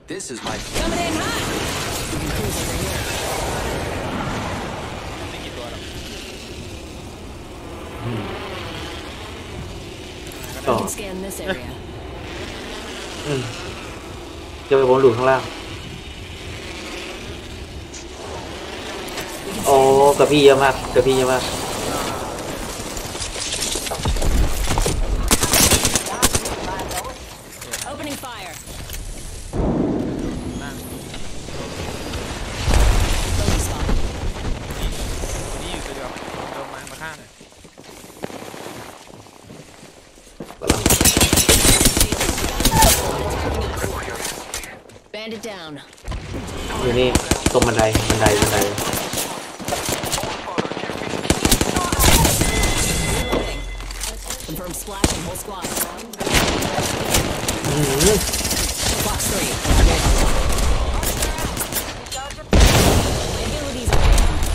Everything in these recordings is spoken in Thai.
This is my Coming in hot. ไม่กี่ตัวหรอก We can scan this area. เจอผมหลุดข้างล่างโอ้กับพี่เยอะมากกับพี่เยอะมาก Opening fire. นั่ง Bogey spot. นี่อยู่ตัวเดียวเดินมาข้างหน่อย Bandit down. อยู่นี่ตรงบันได Confirm splash and whole squad. Box 3. Abilities are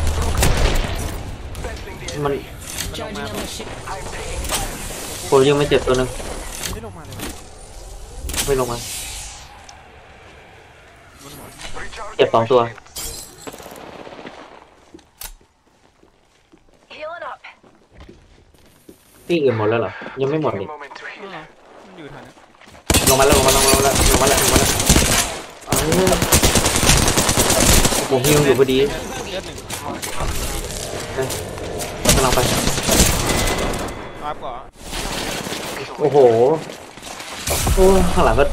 มัน charging on my ship. ผมยังไม่เจ็บตัวนึงไม่ลงมาเลยไม่ลงมาเจ็บ2 ตัว Healing up. ที่อื่นหมดแล้วเหรอยังไม่หมด Taking นี่ a moment to อ๋อ heal. มันอยู่แถวนั้นลงมาแล้วผมฮิวอยู่พอดีเลือดหนึ่งกำลังไปรับก่อนโอ้โหโอ้ข้างหลังก็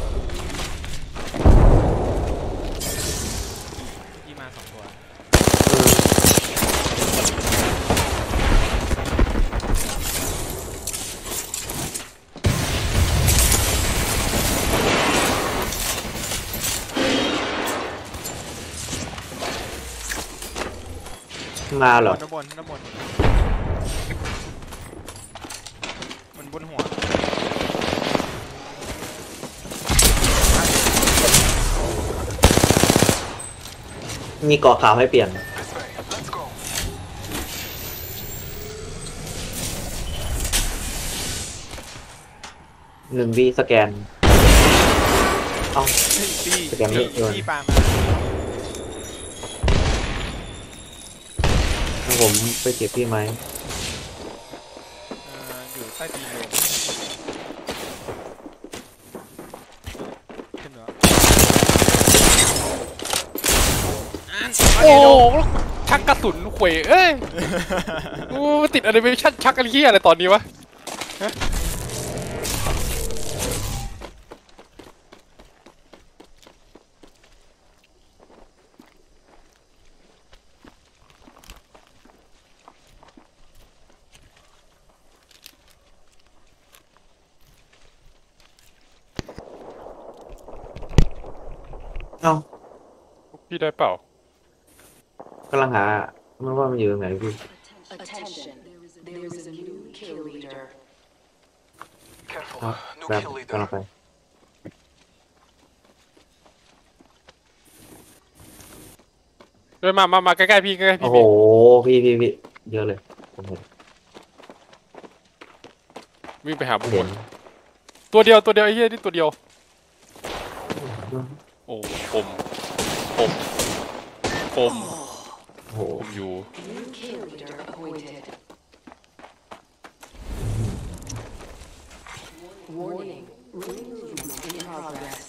ที่มา2 ตัวมาเหรอด้านบนมันบนหัวมีเกาะขาวให้เปลี่ยน Let's go. 1 วิสแกนเอ้าตีสแกนไม่โดนตีปามาให้ผมไปเก็บพี่ไหมอยู่ใต้ตีนโดมขึ้นเหรอโอ้ชักกระสุนเขวเอ้ยกูติดแอนิเมชั่นชักอะไรเหี้ยอะไรตอนนี้วะเอ้าพี่ได้เปล่ากำลังหาไม่ว่ามันอยู่ตรงไหนพี่ Attention, there is a new kill leader. Careful. ครับ New แบบ kill กำลัง leader. ไปเดินมาใกล้ๆพี่ใกล้ๆโอ้พี่โหพี่เยอะเลยผมเห็นวิ่งไปหาบุคคเห็ลนตัวเดียวไอ้เหี้ยนี่ตัวเดียวโอ้ผมโอ้โหอยู่ New kill leader appointed. Warning, ring movement in progress.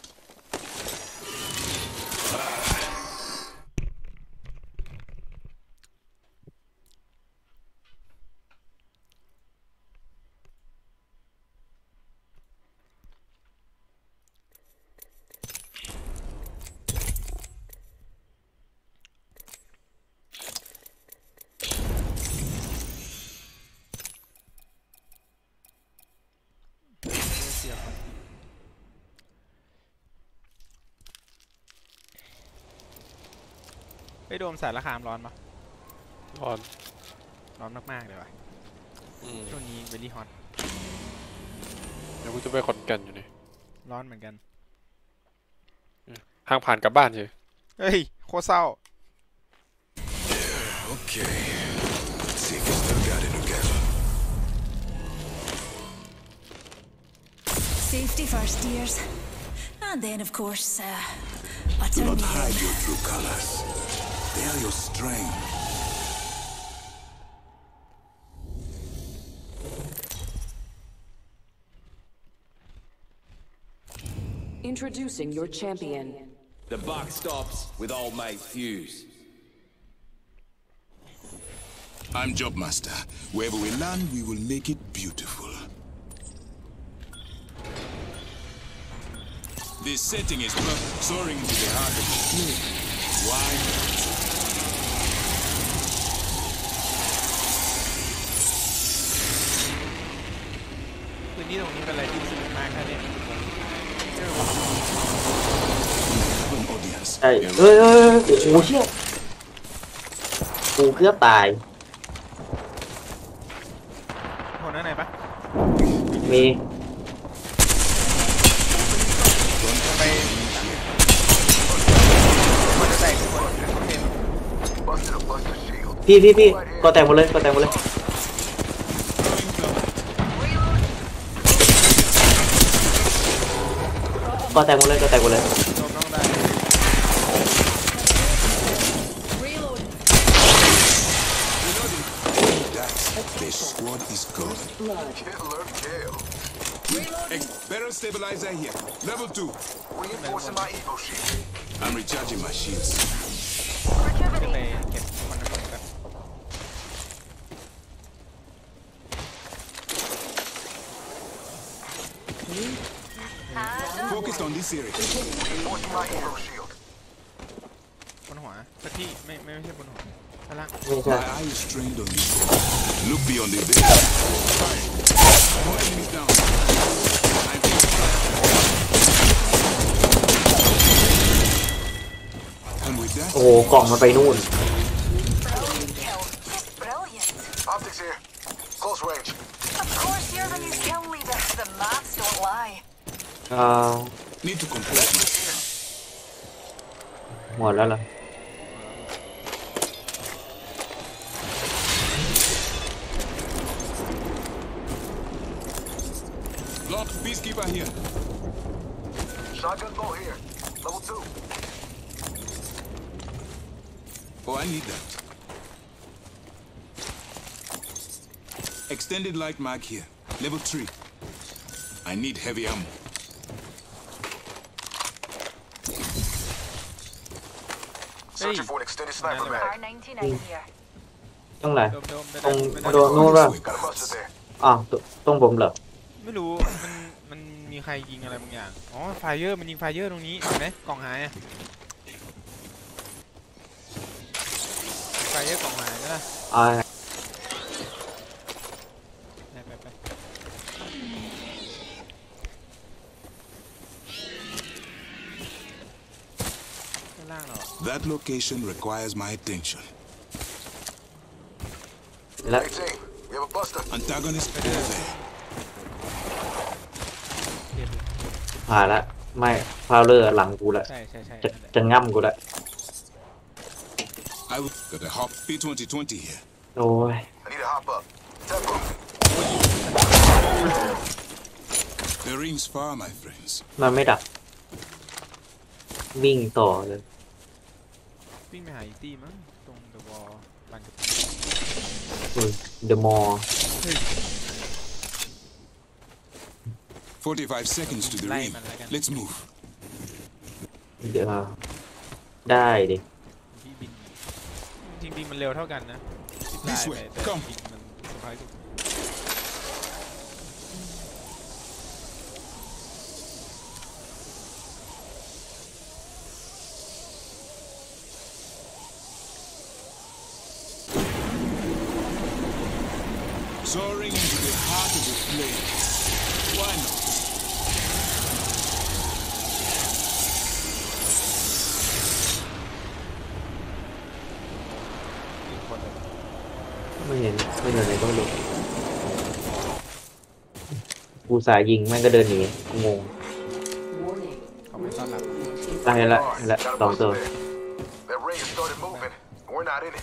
ไปโดมสารคามร้อนปะร้อนร้อนมากๆเลยว่ะช่วงนี้เวลี่ฮอตเดี๋ยวกูจะไปขอนแก่นอยู่นี่ร้อนเหมือนกันทางผ่านกลับบ้านใช่เฮ้ยโคตรเศร้า Okay. Let's see if we still got it together. Safety first, dears. And then, of course, I Do turned not me hide in. your true colors. They are your strength. Introducing your champion. The buck stops with old mate Fuse. I'm Jobmaster. Wherever we land, we will make it beautiful. This setting is soaring into the heart of the field. Why not? คืนนี้ตรงนี้เป็นอะไรที่สนุกมากนะเนี่ย An audience. ใช่โอ้โหเชี่ยกูเกือบตายคนนั้นไหนปะมีไปมันจะแตกคนโอเค Busted a Buster shield. พี่ก็แตกหมดเลยก็แตกหมดเลยก็แตกหมดเลยก็แตกหมดเลยโดนน้องได้ Reload. This squad is gone. Killer kill. Barrel stabilizer here. Level 2. Reinforcing my Evo shield. I'm recharging my shields. ขึ้นไปเก็บมันน้ำมันกัน Focused on this area. Reinforcing my Evo shield. บนหัวสักที่ไม่ใช่บนหัวข้างล่างไม่ใช่ My eye is trained on this wall. Look beyond the veil. More enemies down. I'm and with that, โอ้โหกล่องมันไปนู่น Optics here. Close range. Of course, you're the new kill leader. The maths don't lie. need to complete my หมดแล้วเหรอ lock. Peacekeeper here. Shotgun bow here. Level 2. Oh, I need that. Extended light mag here. Level 3. I need heavy ammo. Searching for an extended sniper mag. R99 here. ต้องไหนโดมตรงไม่ได้โดนนู่นป่ะ Got a buster there. อ้าวต้องผมเหรอไม่รู้มันมีใครยิงอะไรบางอย่างอ๋อไฟเยอร์มันยิงไฟเยอร์ตรงนี้เห็นไหมกล่องหายอะไฟเยอร์กล่องหายนะอ่าไปข้างล่างเหรอ That location requires my attention. แล้ว Hey team, we have a buster. Antagonist over there. ผ่านละไม่พาวเลอร์หลังกูละใช่จะง่ำกูละ I will got a hop P2020 here. โอ้ย I need to hop up. Tempo. The ring's far, my friends. มันไม่ดักวิ่งต่อเลยวิ่งไปหาอีตี้มั้งตรงเดอะวอลบันกับเดอะมอล 45 seconds to the ring. Let's move. เดี๋ยวได้ดิที่บินจริงๆมันเร็วเท่ากันนะ This way, come. บินมันสบายกว่า Soaring into the heart of the flame. Why not? ไม่เห็นอะไรก็ไม่รู้กูสายยิงแม่งก็เดินหนีกูงง Warning. เขาไม่ต้อนรับได้ละสองตัว That ring has started moving. We're not in it.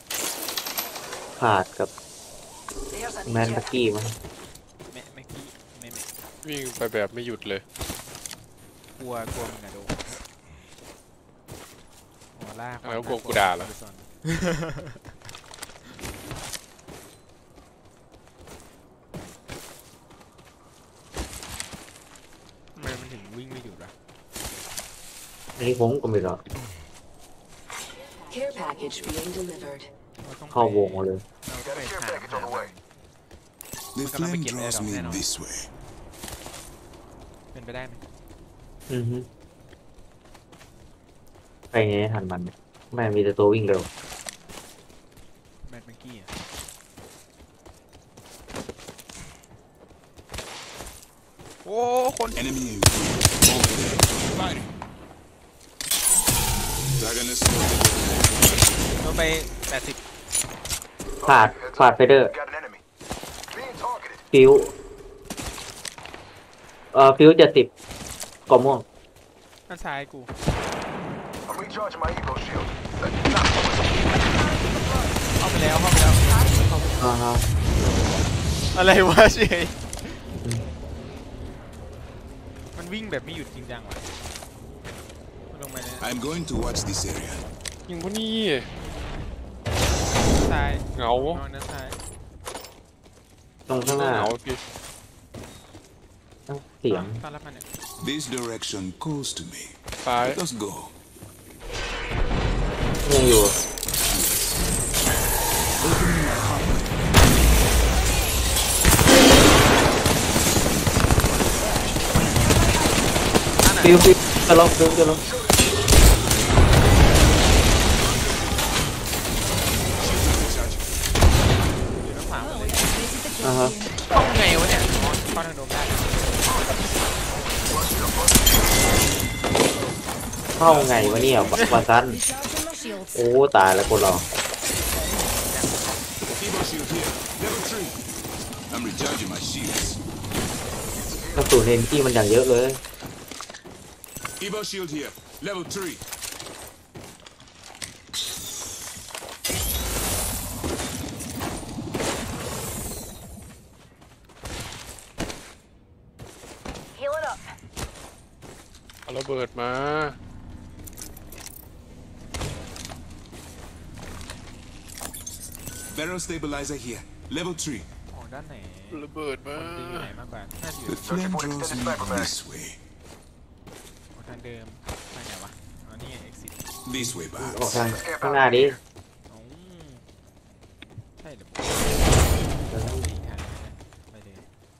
ขาดกับ There's a แมนตะกี้มั้งไม่กี้ไม่วิ่งไปแบบไม่หยุดเลยกลัวมึงอะโดนหัวลากแล้วกลัวกูด่าเหรอทำไมมันถึงวิ่งไม่หยุดวะอันนี้ผมก็ไม่รู้ Care package being delivered. เราต้องไปเข้าวงมาเลยเราต้องไป Got a care หา package on the way. The We're gonna flame make it draws add on, me add on. this way. เป็นไปได้ไหมอือฮึไปไงทันมันไม่มีแต่ตัววิ่งเร็วแมทเมื่อกี้อะโอ้คน Enemy in view. Over there. Fighting. Antagonist spotted. โดนไป80 ขาดไฟเดอร์ Got an enemy. Being targeted. ฟิวฟิว70กอม่วงด้านซ้ายกู I'm recharging my evo shield. เข้าไปแล้วอ่าฮะอะไรวะเฉยมันวิ่งแบบไม่หยุดจริงจังวะลงไปเนี่ย I'm going to watch this area. ยิงพวกนี้ซ้ายเหงานอนด้านซ้ายตรงข้างหน้าเหงาพี่เสียงตอนรับมันเนี่ย This direction calls to me. ซ้าย Let us go. ยังอยู่ ฟิวจะลงฟิวจะลงอยู่ด้านขวาหมดเลยอ่าฮะเข้าไงวะเนี่ยอ๋อเข้าทางโดมได้เข้าไงวะเนี่ยบาซัน Recharging my shields. โอ้ตายแล้วคนเรา Evo shield here. Level 3. I'm recharging my shields. กระสุนเอ็นที่มันอย่างเยอะเลย Evo shield here. Level 3. Healing up. เอาระเบิดมา Barrel stabilizer here. Level 3. อ๋อด้านไหนระเบิดมาคนดีอยู่ไหนมากกว่าน่าจะอยู่ The flame draws me this way. ทางเดิมทางไหนวะอ๋อนี่ไง exit This way, ออก Bats. ทางข้างหน้าดิอ๋อใช่หรือเปล่าไม่ทันไปเลย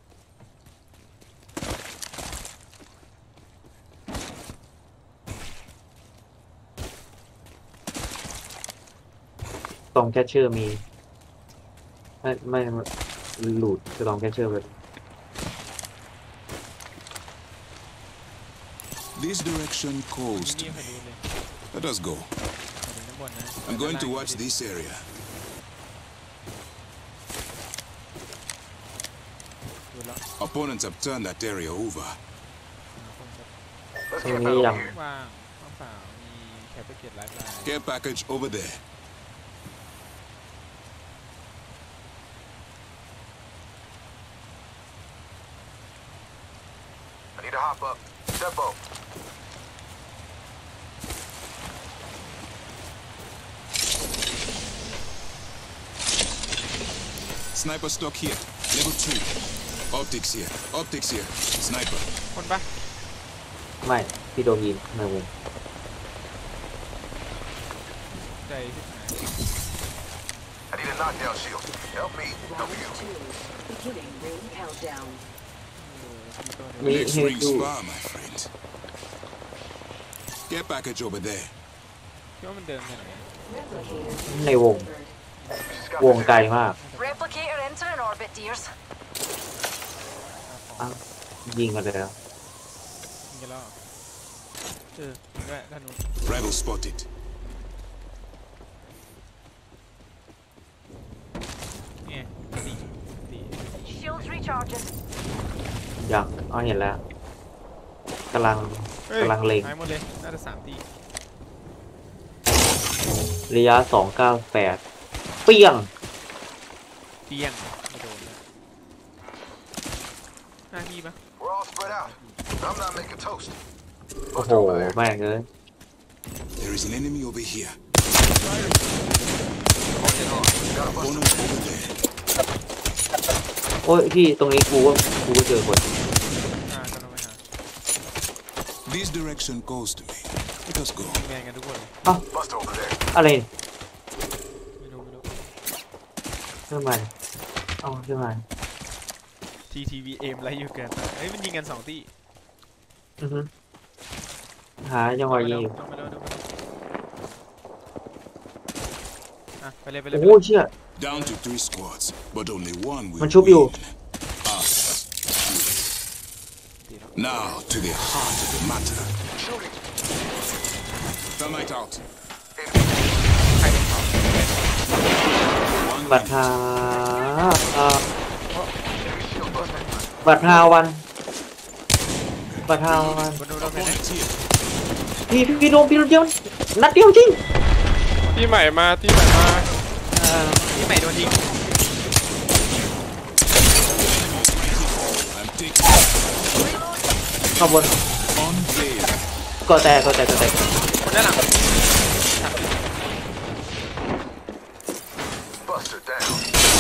ตรงแคชเชอร์มีไม่หลุดจะลองแคชเชอร์ไป This direction calls นี่ to ใคร me. ดูเลย Let us go. ไปดูด้านบนนะ I'm going to watch this area. ดูแล้ว Opponents have turned that area over. Let's ตรง get นี้ back ยัง over here. ว่างว่างเปล่ามีแคปเปอร์เกตไลฟ์ไลน์ Care package over there. I need to hop up. Step up. Sniper stock here. Level 2. Optics here. Optics here. Sniper. คนปะไม่พี่โดนยิงในวงใจที่ไหน I need a knockdown shield. Help me. Help Round you. 2. Beginning ring countdown. มี Next ฮิ ring's ว far, my friend. Care package over there. คิดว่ามันเดินไปไหน Replicator ในวง Just got วง this ไกล in. มาก Replicator entering orbit, dears. อ้าวยิงกันเลยแล้วยิงกันแล้วเหรอด้วยด้านนู้น Rival spotted. เนี่ยสี่ Shields recharging. ยังอ๋อเห็นแล้วกำลังเล็งหายหมดเลยน่าจะ3 ตีระยะ298เปี้ยงเปี้ยงไม่โดนเลยหน้าที่ปะ We're all spread out. I'm not making toast. โอ้โหแม่งเลย There is an enemy over here. Got a One buster. over there. โอ้ยพี่ตรงนี้กูก็เจอคนกำลังไปหา This direction goes to me. Let us go. แมนกันทุกคนเลย Buster over there. อะไรไม่รู้เรื่องมันเอาเรื่องมัน TTVM ไรอยู่เกินเฮ้ยมันยิงกัน2 ที่อือฮึหาจังหวะยิงอยู่ลงไปเร็วอ่ะไปเลยโอ้โหเชี่ย Down to 3 squads, but only one will มันชุบอยู่ win. Us. Now to the heart of the matter. Shooting. Thermite out. บัตรหา Enemy shield busted. บัตรหาวันบัตรหาวันบนนู้นเราไปไหน Opponent here. พี่โดนเดียวนัดเดียวจริงที่ใหม่มาที่ใหม่มาที่ใหม่โดนยิง I'm taking ข้างบน on there. ก็แตกคนด้านหลัง Buster down.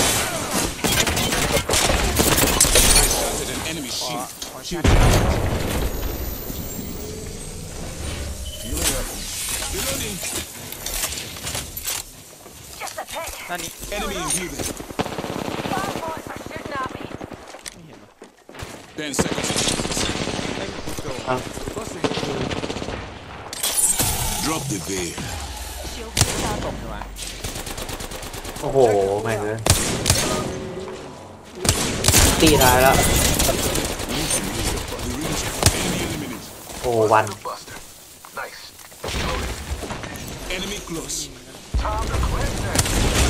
Shattered an enemy shield. Shield. Reloading. Just a pick. ด้านนี้ Enemy in here. Five boys are shooting at me. ไม่เห็นวะ 10 seconds. ไม่มีโดน Drop the veil. Shield ตบเลยวะโอ้โหแม่งเลยตีตายแล้ว Enemy eliminated. โอ้วัน Buster. Nice. Enemy close. Time to quit that.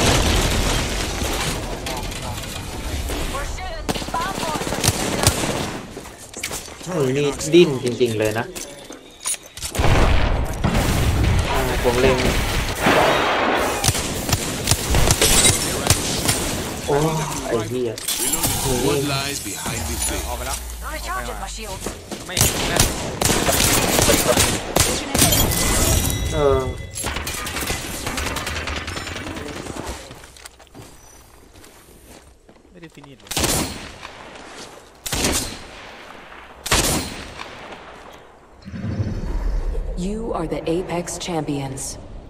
We're shooting. Five boys are shooting at me. นี่ดิ้นจริงๆเลยนะผมเล็งโอ้ไอ้เหี้ย What lies behind the veil? ออกไปแล้ว Recharging my shields. ไม่เห็นแน่ ไม่ได้ฟินิชเลย You are the Apex Champions.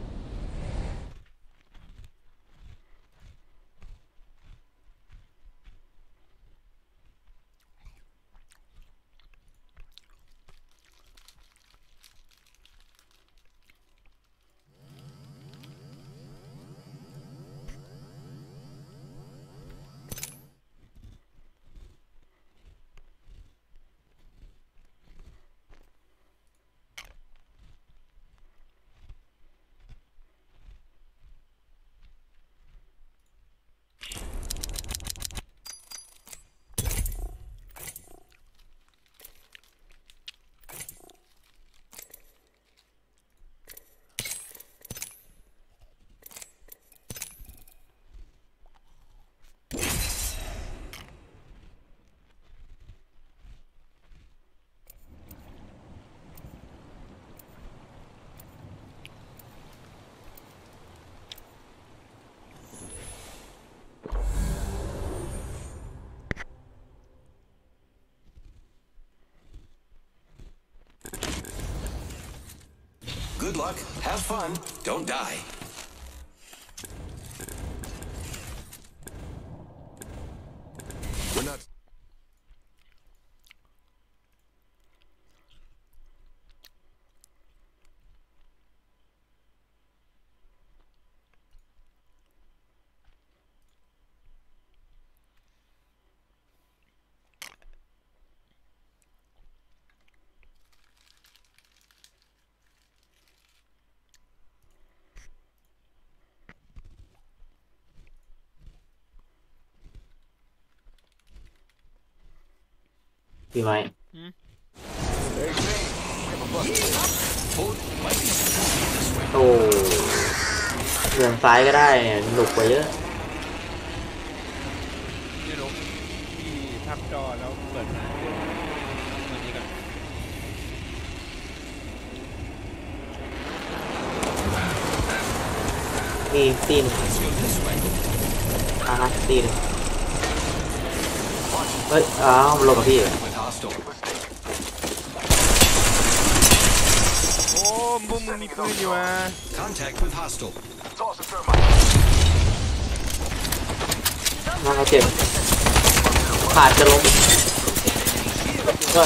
Good luck, have fun, don't die. We're not. พี่ไม้ โอ้เดินซ้ายก็ได้เนี่ยหนุกกว่าเยอะไม่รู้ที่ ทับจอแล้วเปิดมาตัวนี้กันตีนตีนเฮ้ยอ้าวมันลงกับพี่ With hostile. โอ้มึงมีปืนอยู่อ่ะ Contact with hostile. Toss a thermite. น่าเขาเจ็บขาดจะล้มก็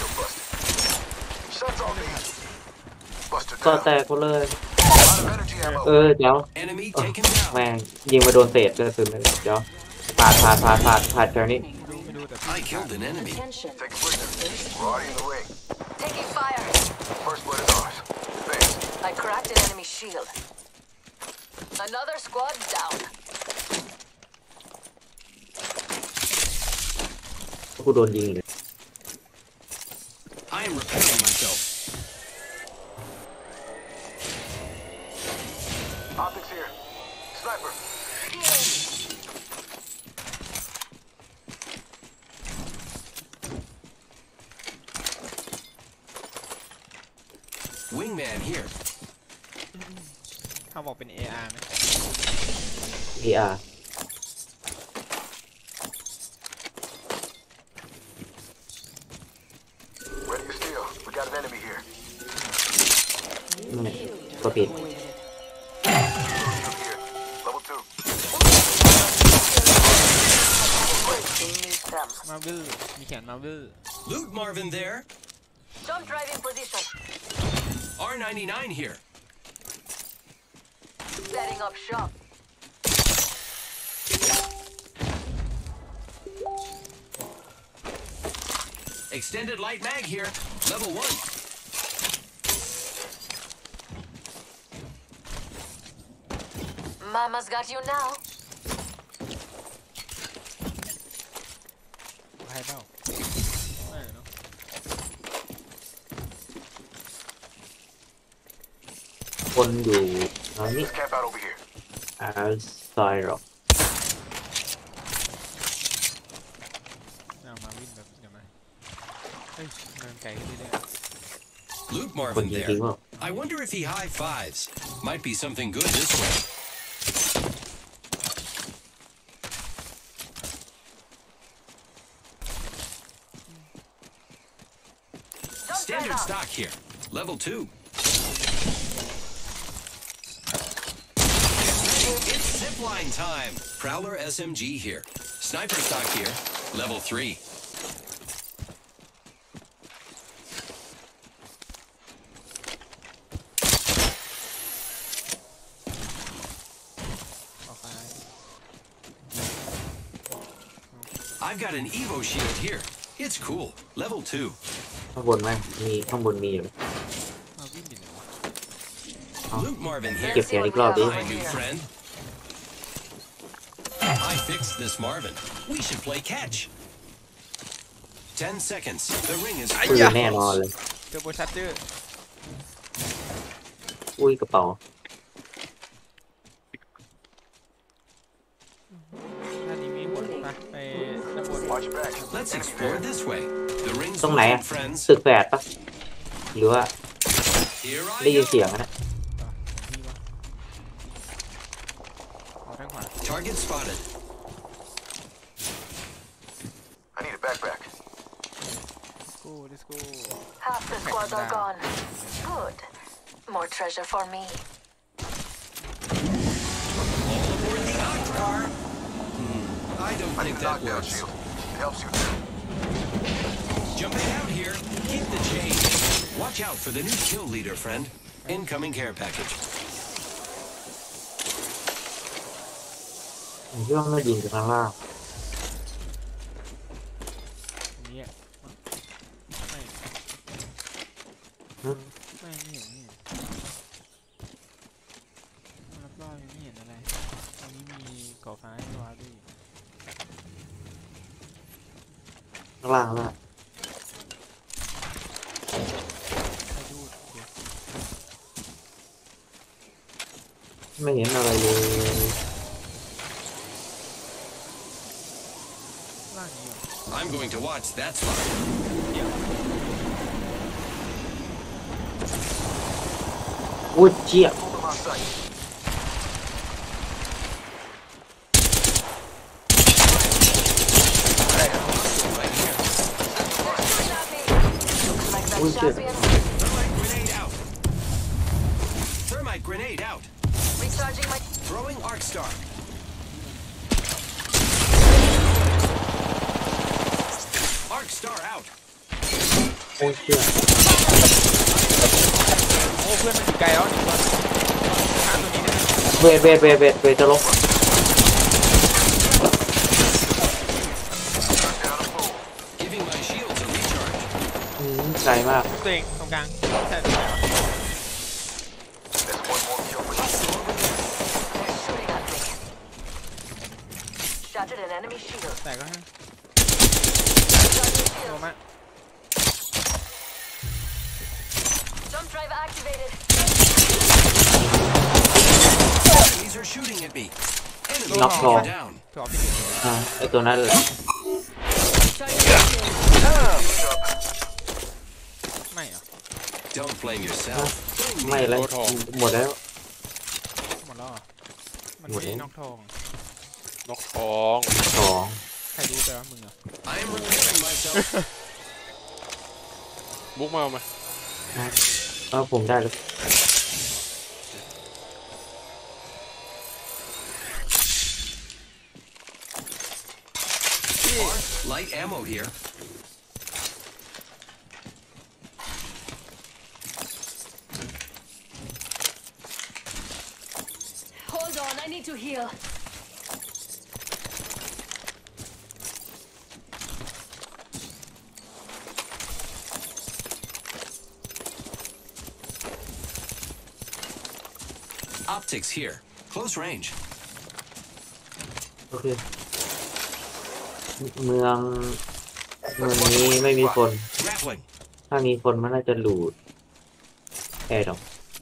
Shots on these. Buster ก็ down. แตกหมดเลย Out of energy ammo. เดี๋ยว Enemy เออ taken down. แม่งยิงมาโดนเศษกระสุนเลยเดี๋ยวผ่านแถวนี้ไม่ดูแต่ I killed an enemy. Attention. Take a breather. We're already in the ring. Taking fire. First blood is ours. Thanks. I cracked an enemy shield. Another squad down. กูโดนยิงเลย I am repairing myself. Optics here. Sniper. Wingman here. เขาบอกเป็น AR ไหม AR Ready to steal. We got an enemy here. นี่ก็ผิด Here. Level 2. Need them. มาวิลมีแขนมาวิล Loot Marvin there. Jump drive in position. R99 here. Setting up shop. Extended light mag here. Level 1. Mama's got you now. ใครเปล่าไม่เนาะคนอยู่ตอนนี้ Let's camp out over here. ซอยหรอกเอามาวินแบบเดี๋ยวมาเฮ้ยเดินไกลขึ้นเรื่อย Loot คน Marvin จริง there. ๆว่า I wonder if he high fives. Might be something good this way. Standard stock here. Level 2. It's zipline time. Prowler SMG here. Sniper stock here. Level 3. ออกไป I've got an Evo shield here. It's cool. Level 2. ข้างบนไหมมีข้างบนมีอยู่มาวินอยู่ไหนวะ Loot Marvin here. เก็บเสียงอีกรอบดิ Hi, new friend. I fixed this Marvin. We should play catch. 10 seconds. The ring is ปืนแน่นอนเลยเจอโบชัดเจอร์อุ้ยกระเป๋าด้านนี้มีหมดปะไปด้านบน Watch your back. Let's explore this way. The rings ตรงไหน full อะ of friends. ตึกแฝดปะหรือว่า Here ได้ยิน I เสียง go. นะพี่วะเอาทางขวา Target spotted. I need a backpack. let's go Half the squad are gone. Good. More treasure for me. All aboard the Octar. I don't I think need a that knockdown works. shield. It helps you. Jumping out here. Keep the change. Watch out for the new kill leader, friend. Incoming care package. ผมคิดว่ามันยิงจากข้างล่างอันนี้อะไม่ฮะไม่เห็นรอบๆยังไม่เห็นอะไรอันนี้มีก่อฟ้าให้ตัวด้วยข้างล่างแล้วให้ดูดเดี๋ยวไม่เห็นอะไรเลยล่างนี้เหรอ I'm going to watch that spot. อุ้ยเจี๊ยบ Hold them on sight. อุ้ยเจ็บ Thermite grenade out. Recharging my. Throwing arc star. Arc star out. โอ้ยเจ็บโอ้เพื่อนมันอยู่ไกลแล้วนี่บอลข้ามตัวนี้ได้ไหมเวทจะลบ Giving my shields a recharge. ไกลมากตัวเองตรงกลางใช่ There's one more kill for you. Shooting at me. Shattered an enemy shield. แต่ก็ Recharging โด shield. มะ Jump drive activated. Enemies are shooting at me. Enemy Knock off. down. ตัวพี่ดิไอตัวนั้นแหละ Recharging shield. ไม่เหรอ Don't blame yourself. ไม่แล้วหมดแล้วหมดแล้วเหรอมันไม่ได้นอกทองนกทองสองใครรู้แต่ว่ามึงเหรอ I am repairing myself. บุ๊กมาเอามาผมได้แล้ว Light ammo here. Hold on, I need to heal. Optics here. Close range. โอเคเมืองนี้ไม่มีคน Grappling. ถ้ามีคนมันน่าจะหลุดแอร์ดอก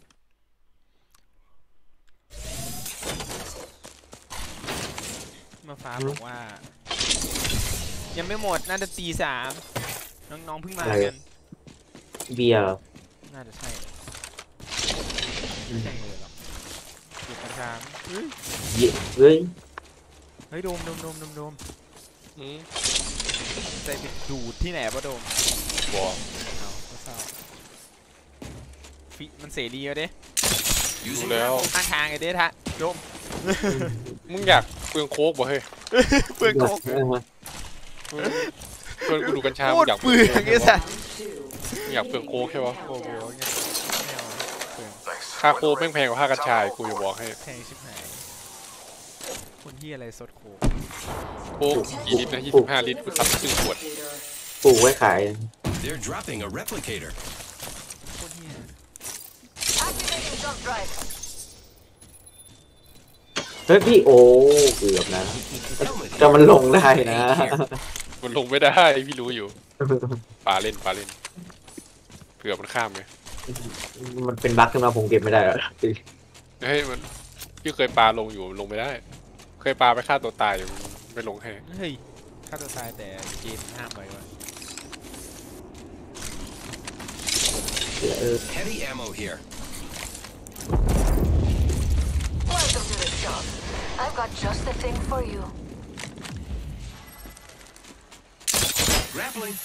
มาฟ้าบอกว่า ยังไม่หมดน่าจะตี 3น้องๆเพิ่งมากันเบียร์เหรอน่าจะใช่ไม่ใช่เลยหรอกอยู่กลางๆเฮ้ยเฮ้ยโดมอืมใจไปดูดที่ไหนปะโดมบอกเอาก็เศร้าฟิมันเสรีเอาเด้ดู Using แล้วข้างทางไอ้เด้ทะโดมมึงอยากเปลืองโค้กบ่เฮ้ยเปลืองโคกเพื่อนกูดูกัญชาโคมึตงรอยากเปลืองไอ้สัสมึงอยากเปลืองโค้กใช่ปะโอ้โหเนี่ยไม่เอาเปลือง Thanks. ค่าโค้กแม่งแพงกว่าค่ากัญชาอีกกูจะบอกให้แพงชิบหายคนที่อะไรสดโคกโค้กกี่ลิตรนะ25 ลิตรกูซัดครึ่งขวดปลูกไว้ขาย They're dropping a replicator. โคตรเฮีย Activating jump drive. เฮ้ยพี่โอ้เกือบนะแต่มันลงได้นะมันลงไม่ได้พี่รู้อยู่ปลาเล่นเผื่อมันข้ามไงมันเป็นบั๊กขึ้นมาผมเก็บไม่ได้หรอกเฮ้ยมันพี่เคยปลาลงอยู่ลงไม่ได้ เคยปลาไปฆ่าตัวตายอยู่ไม่ลงให้เฮ้ยฆ่าตัวตายแต่เกมห้ามไว้วะ Heavy ammo here. Welcome to the shop. I've got just the thing for you. Grappling.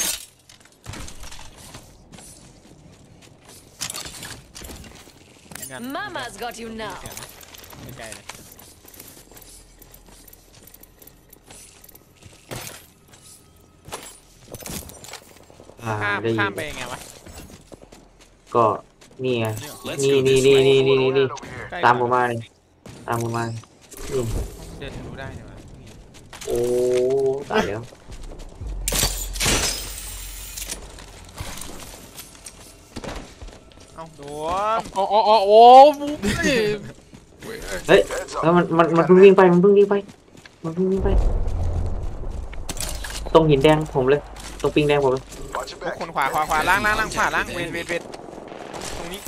Mama's got you now. ไม่ไกลเลย ข้ามไปยังไงวะก็นี่ไง Let's นี่ go นี่ this นี่ way. นี่นี่นี่ Over here. ตามผมมาเลยตามผมมานี่เดินทะลุได้เนี่ยวะนี่โอ้ตายแล้วเอ้าโดนโอ้บุ๊กดิเฮ้ย Heads แล้ว up. มันเพิ่งวิ่งไปมันเพิ่งวิ่งไปตรงหินแดงผมเลยตรงปิงแดงผมเลย Watch your พวก back. คนขวาล่างขวาล่างเวทตรงนี้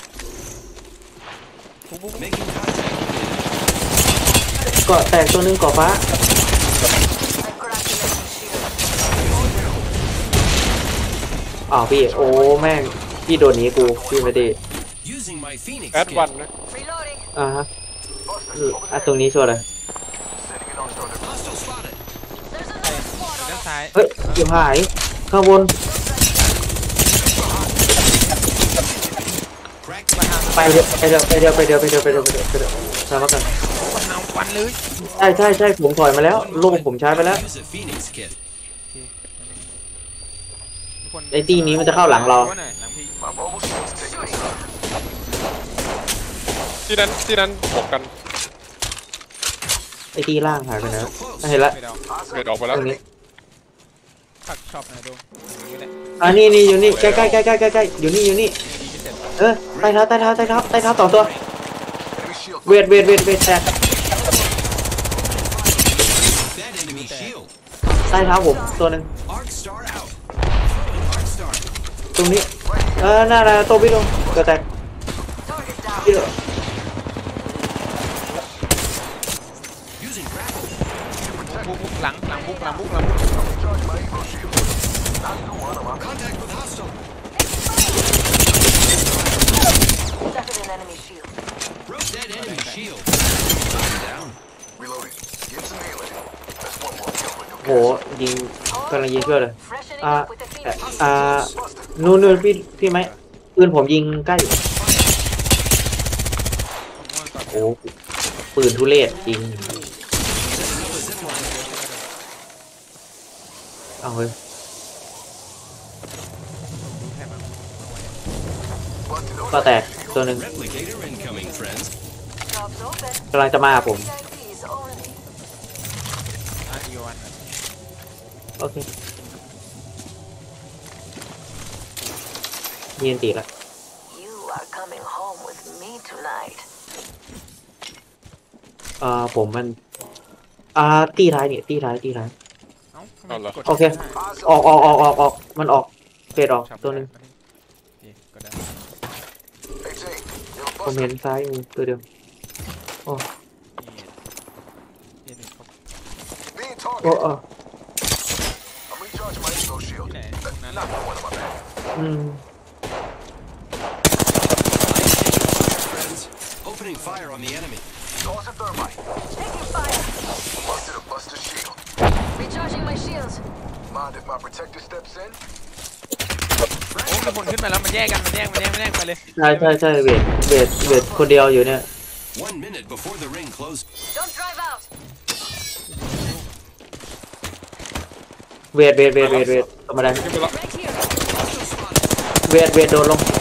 ปุ๊บ Making contact. เกาะแตกตัวนึงเกาะฟ้า I'm congratulating shield. อ้าวพี่โอ้แม่งพี่โดนหนีกูพี่ไม่ได้ Using my Phoenix แอดวัน skin. นะ Reloading. ฮะ Busters, over ตรงนี้ชัวร์เลย Setting it on starter. Hostile spotted. There's another squad on ด้าน us. ซ้ายเฮ้ยเก็บหายข้างบนไปเดี๋ยวทำมากันวันเอาวันเลยใช่ผมถอยมาแล้วลูกผมใช้ไปแล้ว Use a Phoenix kit. ทุกคนไอ้ตีนี้มันจะเข้าหลังเราหน่อยหลังพี่ My mobile shield's taking a shot. ที่นั้นบวกกันไอ้ตีล่างหายไปนะเห็นละไม่ได้เกิดออกไปตแล้วรงนี้ผักช็อปหน่อยโดมอย่างนี้แหละนี่อยู่นี่ใกล้อยู่นี่ดีที่เสร็จใต้เท้า2 ตัว Enemy shield. เวทแตก That enemy shield. ใต้เท้าผมตัวหนึ่ง Arc star out. Arc star. ตรงนี้หน้าตัวพี่ลงตัวแตกพี่ลง Using grapple. บุกหลังบุก Recharge my evo shield. Not the one I'm on. Contact with hostile. That's an enemy shield. Broke that enemy shield. I'm down. Reloading. Get some healing. That's one more kill with no โหยิงกำลังยิงช่วยเลย Freshening อ่า up with the Phoenix. นู่นพี่ไหมปืนผมยิงใกล้อยู่โอ้ปืนทุเรศจริงเอาเฮ้ย ก็แตกตัวหนึ่ง Replicator incoming, friends. Jobs open. กำลังจะมาหาผม VIPs only. อีวันโอเคเย็นตีละ You are coming home with me tonight. ผมมันตีท้ายเนี่ยตีท้ายเอ้าเอาเหรอโอเค ออกมันออกเฟดออกตัวหนึงก็ได้ 18. ผมเห็นซ้ายมือตัวเดียวโอ้นี่1 Being โอ้ targeted. I'm recharging my evo shield. ที่ไหนนั่น Not the one on my back. อืม Friends, opening fire on the enemy. Tossing thermite. Taking fire. Busted a buster shield. Recharging my shields. Mind if my protector steps in? โอ้มีคนขึ้นมาแล้วมันแยกกันมันแยกไปเลยใช่เวทคนเดียวอยู่เนี่ย 1 minute before the ring closes. Don't drive out. เวทธรรมดาขึ้นไปแล้ว Right here. เวทโดนลง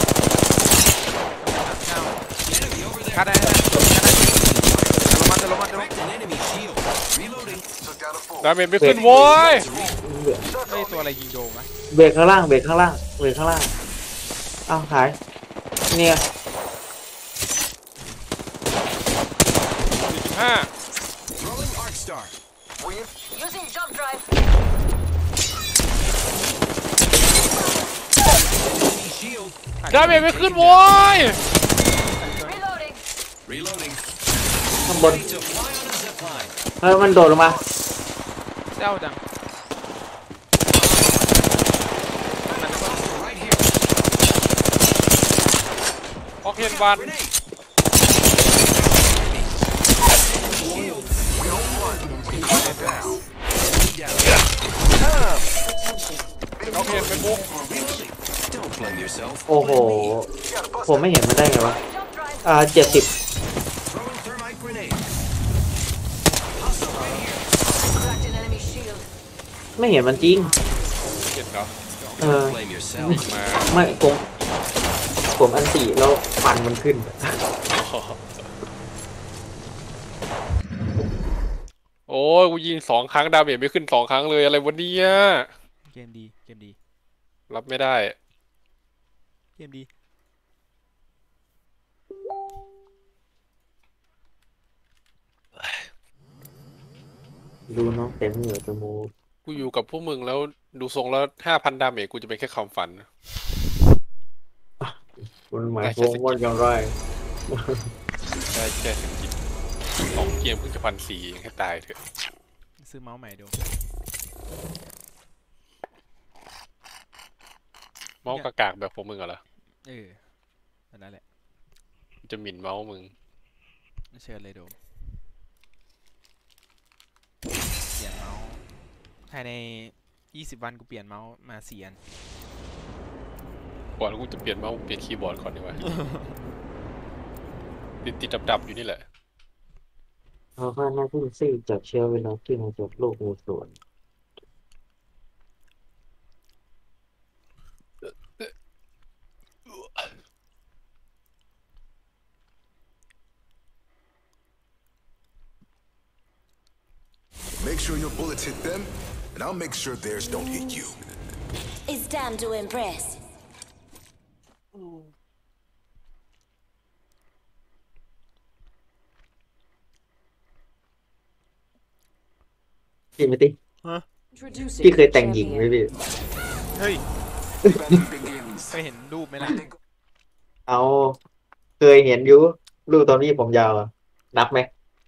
Enemy over there. ฆ่าได้จะลงมัน Cracked an enemy shield. Reloading. Took down a fool. ดาเมจไม่ขึ้นโว้ยเฮ้ยตัวอะไรยิงโดมวะเบรกข้างล่างอ้าวหายเนี่ย 45 Throwing arc star. Using jump drive. Enemy shield. ดาเมจไม่ขึ้นโว้ย Reloading. Reloading. ข้างบน Ready to fly on a zip line. มันโดดลงมาเจ้าจัง Right here. ออกเห็นวัน Grenade. Shield. Down. ออกเห็นเป็นมุก Reloading. Don't blame yourself. โอ้โห ผมไม่เห็นมันได้ไงวะ Jump drive. 70 Throwing thermite grenade. Hostile right here. Cracked an enemy shield. ไม่เห็นมันจริงเห็นเหรอ Don't blame yourself. มาไม่ผมอันตีแล้วฟันมันขึ้นโอ้ยกูยิง2 ครั้งดาเมจไม่ขึ้น2 ครั้งเลยอะไรวะเนี่ยเกมดีรับไม่ได้ดูน้องเต็มเหนือจมูกกูอยู่กับพวกมึงแล้วดูทรงแล้ว 5,000 ดาเมจกูจะเป็นแค่ความฝันมันหมายความว่าอย่างไรได้แค่สกิล2 เกมเพิ่งจะ1,400ยังให้ตายเถอะซื้อเมาส์ใหม่โดมเมาส์กากๆแบบพวกมึงเหรอนั่นแหละจะหมิ่นเมาส์มึงเชิญเลยโดมเปลี่ยนเมาส์ภายใน20 วันกูเปลี่ยนเมาส์มา4 อันก่อนกูจะเปลี่ยนเมาส์เปลี่ยนคีย์บอร์ดก่อนดีกว่าติดดับๆอยู่นี่แหละเราก็น่าพึ่งซี่จากเชื้อไวรัสที่มาจากโลกงูส่วน Make sure your bullets hit them, and I'll make sure theirs don't hit you. It's time to impress. พี่ไม่ติ Introducing พี่เคยแต่งหญิงไหม champion. พี่เฮ้ย Battle begins. เคยเห็นรูปไหมล่ะเอาเคยเห็นอยู่รูปตอนนี้ผมยาวอะนับไหม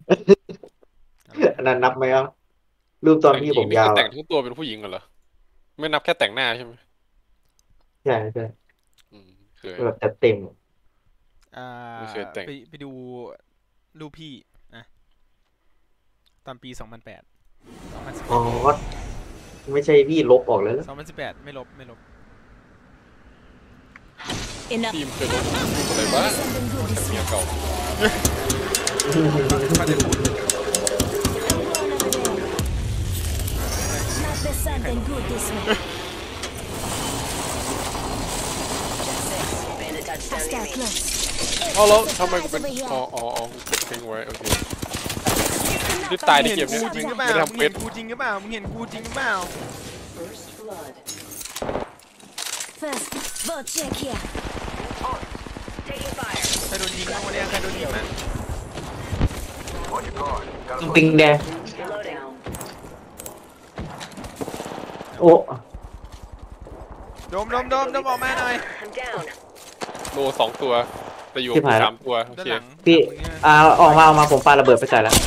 อันนั้นนับไหมครับรูปตอนที่ผมยาวแต่งอะทั้งตัวเป็นผู้หญิงเหรอไม่นับแค่แต่งหน้าใช่ไหมใช่ใช่เคยแบบจัดเต็มอ่าไม่เคยแต่งไปดูรูปพี่นะตอนปี 2008 อ๋อไม่ใช่พี่ลบออกแล้วเหรอ 2018ไม่ลบ Enough. ทีมเคยลงรูปอะไรบ้าง Something good this เมีย way. เก่าเขาจะพูด Not the something good this way. I start close. เอาแล้วทำไมกูเป็นอ๋อกูทิ้งไว้โอเครีบตายในเห็นเกมกูเนี้ยจริงหรือเปล่าไม่ได้มึทำงเป็เห็ดนกูจริงหรือเปล่ามึงเห็นกูจริงหรือเปล่า First blood. First, both check here. ใครโดนยิงบ้างวะเนี่ยใครโดนยิงมั้ง On your guard. Gotta ปิงแดง Slowdown. โอ้โดมออกมาหน่อยโล2 ตัวแต่อยู่กับกู3 ตัวโอด้านเคหลังพี่ออกมาผมปาระเบิดไปใส่แล้ว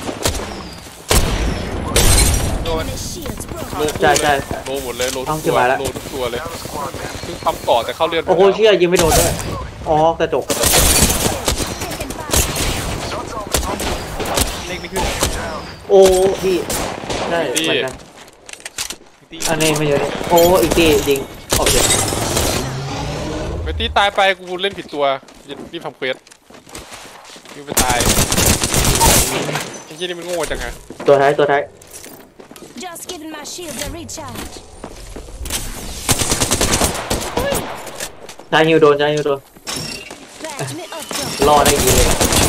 โดน The shields broken. โลใช่ใช่โลหมดเลยโลต้ทุองกขึ้ตันวมาแล้วโลทุกตัวเลย down the squad, man. คือความก่อแต่เข้าเลือดโอ้โหเชื่อยิงไม่โดนด้วยอ๋อกระจก Taking fire. Shots on. เล็งไม่ขึ้น Down. โอ้พี่ใช่เหมือนกันตีอันนี้ไม่เยอะโอ้อีกทียิงออกเดี๋ยวไปตีตายไปกูเล่นผิดตัวรีบทำเควสรีบไปตายไอ้ที่นี่มันโง่จังไงตัวท้าย Just giving my shields a recharge. ชายฮิวโดน Back me up, bro. รอได้ยิงเลย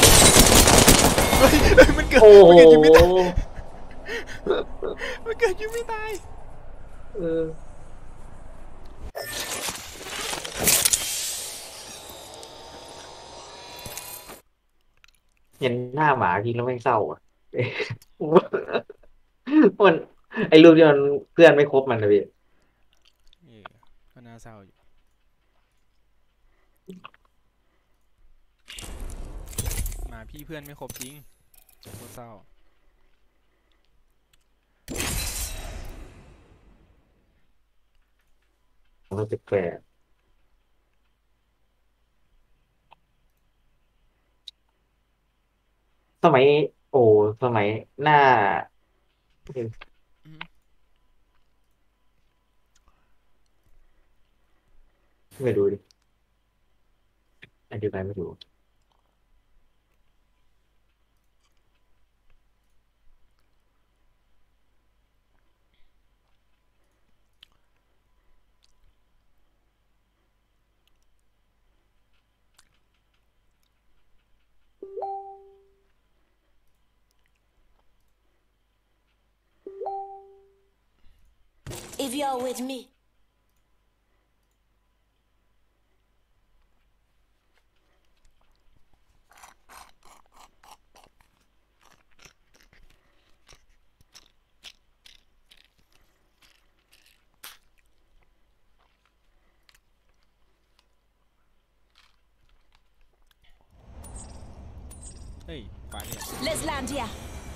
มันเกิดโอ้โหมันเกิดยังไม่ตายเออเห็นหน้าหมายิงแล้วไม่งเศร้าอ่ะ มันไอ้รูปที่มันเพื่อนไม่ครบมันนะพี่ก็น่าเศร้าอยู่มาพี่เพื่อนไม่ครบจริงโคตรเศร้ามันจะแปลกสมัย โอ้สมัยหน้าไม่ดูดิอธิบายไม่ดู If you're with me. เฮ้ยฟ้าเนี่ย Let's land here.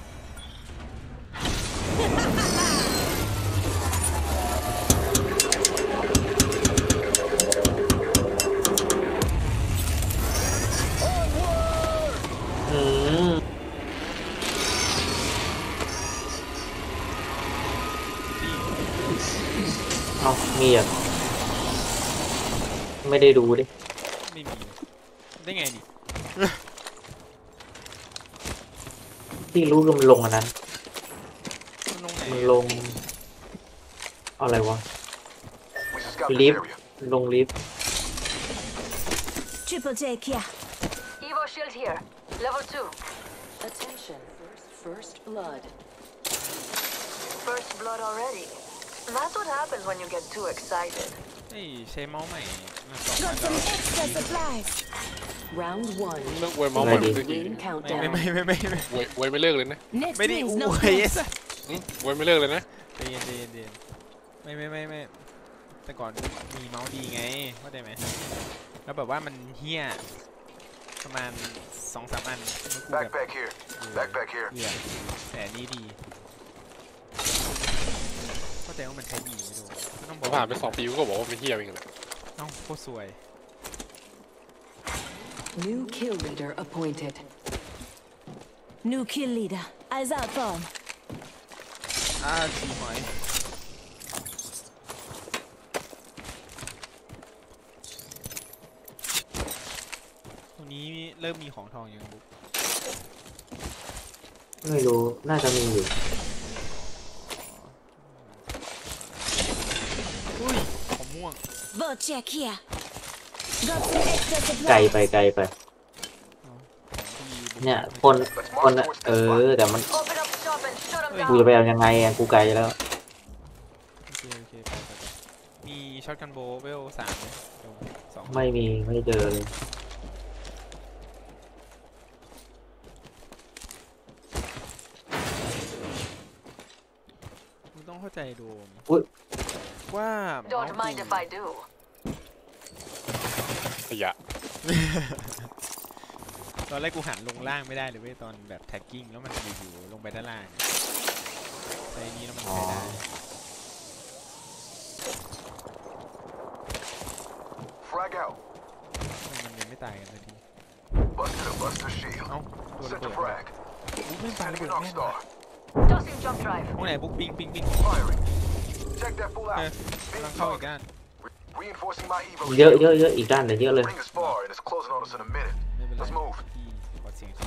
อืมเอามีอ่ะไม่ได้ดูดิไม่มีได้ไงนี่ที่รู้คือมันลงอันนั้นมันลงไหนมันลงอะไรวะ We should scout ลิ this ฟต์ area. ลงลิฟต์ Triple take here. Evo shield here. Level 2. Attention. First blood. First blood already. That's what happens when you get too excited. เฮ้ยใช้เมาส์ใหม่มาสอง Got some extra supplies. Round เลิก 1. อวยเมาส์หมดเมื่อกี้ Ring ไม่ countdown. อวยไม่เลิกเลยนะ Next ไม่ได้ ring's อ no วย close. อวยไม่เลิกเลยนะใจเย็นไม่แต่ก่อนมีเมาส์ดีไงเข้าใจไหมแล้วแบบว่ามันเฮี้ยประมาณ 2-3 อันเมื่อกูแบบ Backpack here. Backpack here. เฮี้ยแต่อันนี้ดีเข้าใจว่ามันใช้ดีไม่รู้ก็ต้องบผอกมผ่านไป2 ปีก็บอกว่าเป็นเฮียเองแหละเอ้าโคตรสวย New kill leader appointed. New kill leader. Eyes out for him. ชีหอยตรงนี้เริ่มมีของทองยังบุ๊กไม่รู้น่าจะมีอยู่อุ้ยของม่วง Vault check here. Got some extra ไกล supplies. ไปไกลไปของที่บุ๊กเนี่ยคนแต่มัน Open up shop and shut them กู down. จะไปเอายังไงอะกูไกลแล้วโอเคไปมีช็อตกันโบเวล3ไหมเดี๋ยว2 ไม่มีไม่เจอเลยมึงต้องเข้าใจโดมอุ๊ยว่า Don't mind if I do. ขยะตอนแรกกูหันลงล่างไม่ได้เลยเว้ยตอนแบบแท็กกิ้งแล้วมันอยู่ๆลงไปด้านล่างแต่อันนี้แล้วมันใช้ได้ Frag out. มันยังไม่ตายกันสักที Buster shield. เอ้าโดนระ Set เบิ the ด frag. บุ๊กไม่ปาระเบิด Enemy แม่ North นว่ะ Star. Tossing jump drive. ตรงไหนบุ๊กปิง Firing. Check that fool เออ out. กำลัง Being เข้าอีก targeted. ด้าน Reinforcing my Evo เยอะ shield. เยอะอีกด้านเลยเยอะเลย Ring is far and it's closing on us in a minute. ไม่เป็นไร Let's move. พี่ขอเสียงที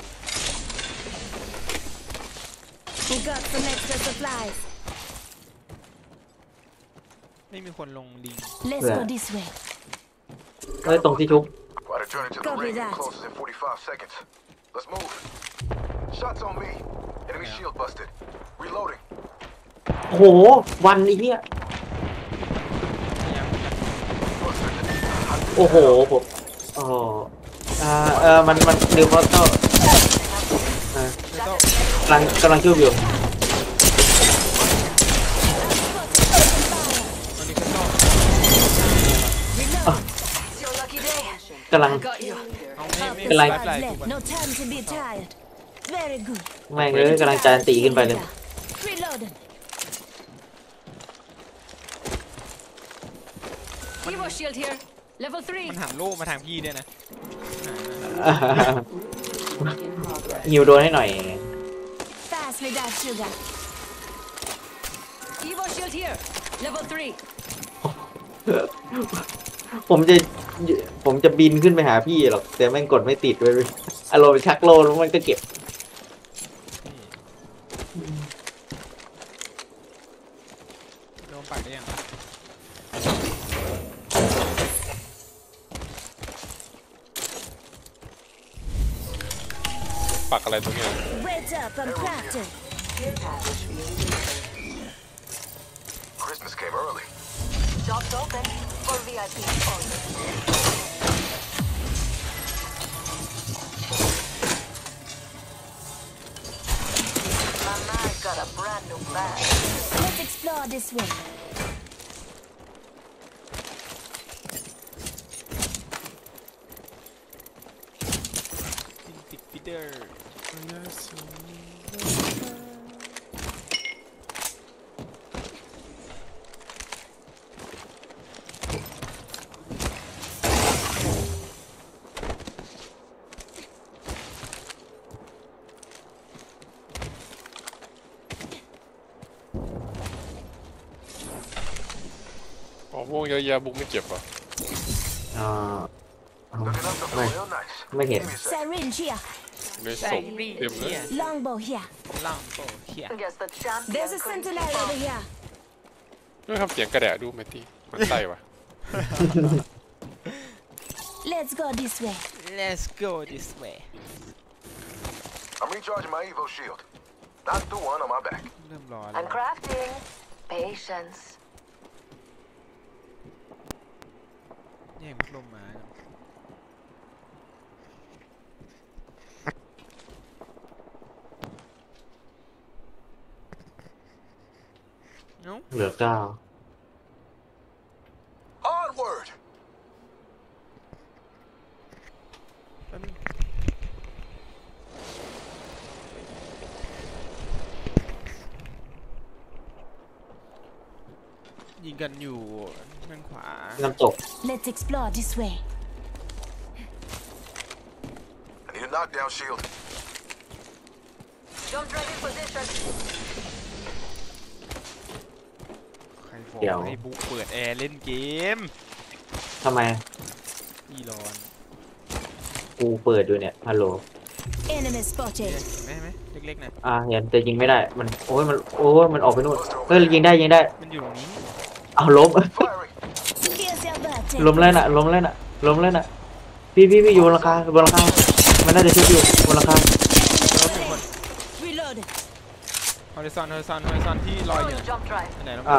We got some extra supplies. ไม่มีคนลงลิง Let's Yeah. go this way. เฮ้ยตรงที่ชุบ About to journey to the Copy ring. that. Closes in 45 seconds. Let's move. Shots on me. Enemy shield busted. Reloading. โอ้โหวันไอ้เหี้ย Buster. โอ้โหผมอ๋อมันนิวพอร์ตกำลังชุบอยู่ It's your lucky day. กำลัง Got you. เอาไม่เป็นไรไลฟ์ไล Five ฟ์ left. No time to be tired. Very good. แม่งเลยกำลังจานตีขึ้นไปเลย Reloading. Evo shield here. Level 3. มันหันโล่มาทางพี่ด้วยนะ In progress. ฮิวโดนให้หน่อย Fast without sugar. Evo shield here. Level 3. ผมจะบินขึ้นไปหาพี่หรอกแต่แม่งกดไม่ติดเลยอารมณ์ชักโลแล้วมันก็เก็บโดนปักได้ยังปักอะไรตรงเนี้ย Wait up, I'm crafting. Christmas came early. Shops open. For VIP only. My man's got a brand new bag. Let's explore this way. ติ๊กปีเตอร์อ๋อม่วงเยอะแยะบุกไม่เก็บเหรออ่า Looking up the Right. real nice. ไม่เห็น Give me a sec. Syringe here. ในศพเต็มเลย Longbow here. ล่างโตเฮีย Guess the champion There's a couldn't sentinel keep up. over here. ด้วยทำเสียงกระแดะดูเมตี้มันไส้วะ Let's go this way. let's go this way I'm recharging my Evo shield. Not the one on my back. เริ่มรอแล้ว I'm crafting. Patience. แย่งพัดลมมาเนาะเหลือ9 Onward! แป๊บนึงยิงกันอยู่ทางขวาน้ำตก Let's explore this way. I need a knockdown shield. Don't drag in position. ใครบอกเดี๋ยวให้บุกเปิดแอร์เล่นเกมทำไมอีรอนกูเปิดอยู่เนี่ยฮัลโหล Enemy เห็ spotted. นไหมเล็กๆนะเห็นแต่ยิงไม่ได้มันโอ้ยมันออกไปนู่นเฮ้ยยิงได้มันอยู่ตรงนี้เอาล้ม Firing. Here's your birthday. ล้มแล้วน่ะพี่อยู่บนหลังคามันน่าจะชุบอยู่บนหลังคา Reload. ฮอริซอนที่ลอยอยู่ Jump drive. ไหนแล้ว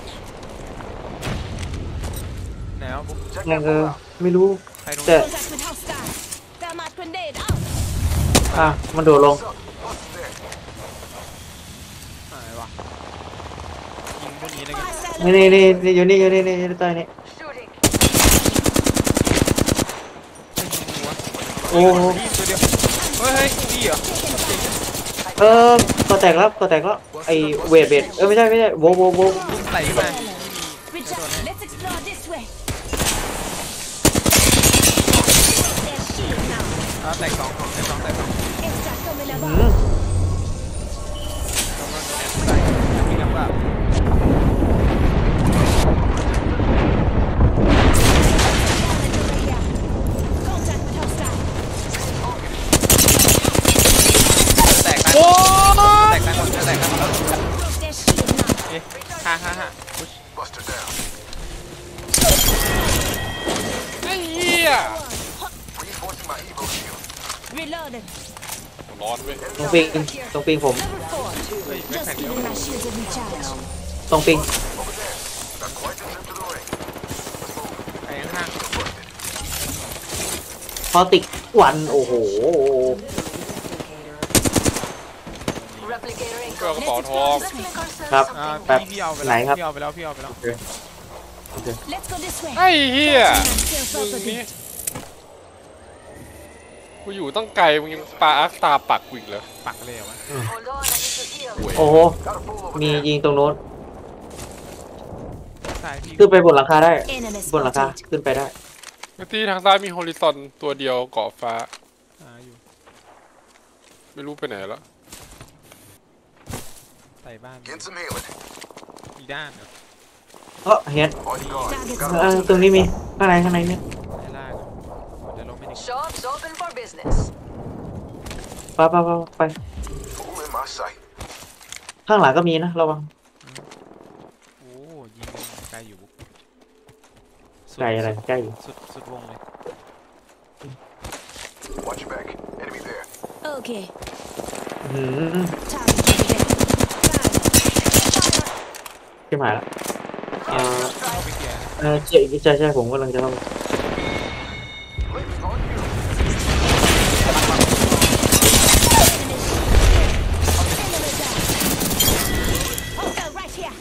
ไหนแล้วบุ๊ก Check ยัง that ball out. ไม่รู้ใครตรงแต่นี้ Contact with hostile. Thermite grenade out. มันโดดลง What's up? Busted there. หายวะยิงพวกนี้เลยกัน Hostile นี่อยู่นี่ใต้นี่ Shooting. โอ้ตัวเดียวเฮ้ยดีเหรอก็แตกแล้วไอเวทไม่ใช่โวใส่ขึ้นมา Recharge. Let's explore this way. There's shield now. แตกสอง Extract from the อื lava. มมีน้ำแบบ Damage over here. Contact with hostile. แตกหมดแล้ว Broke their shield now. เอ๊ะฮ่า Buster down. ไอ้เหี้ย Reinforcing my Evo shield. Reloaded. ร้อนเว้ยตรงปิงผม Level 4. Just giving my shields a recharge. ตรงปิง Over there. Got quite the trip to the ring. Let's move. ไอ้ข้าง Busted. พอติกวันโอ้โห Replicator เพื่อกระ incoming. เป๋าทอง Let's make ourselves ครับ something. แป๊บพี่เอาไปไหนแล้วครับพี่เอาไปแล้ว Let's go this way. ไอ้เหี้ย Still มึง up a นี่ bit. กูอยู่ตั้งไกลมึงยังปาอาร์คตาปักกูอีกเหรอปักเลยเหรอวะ Hold on, I need to heal. โอ้โห Got a fool over มี there. ยิงตรงโน้นซ้ายพี่ขึ้นไปบนหลังคาได้ Enemy บนหลังคา spotted. ขึ้นไปได้เมื่อกี้ทางซ้ายมีฮอริซอนตัวเดียวเกาะฟ้าอยู่ไม่รู้ไปไหนแล้วใส่บ้าน Get some healing. อีกด้านเหรอเห็น On guard. Target Got ตรงนี้มีข้างในเนี่ยได้ล่างเดี๋ยวลงไปถึง Shops open for business. ไป a fool in my sight. ข้างหลังก็มีนะระวังโอ้ยิงกันไกลอยู่บุ๊กสุดไกลอะไรใกล้อยู่สุดวงเลย Watch your back. Enemy there. Okay. อืม Target over there. Fire. ขึ้นมาแล้วเข้าไปเกียร์ใช่ผมกำลังจะเข้า Blaming on you. Enemy down. Hostile right here.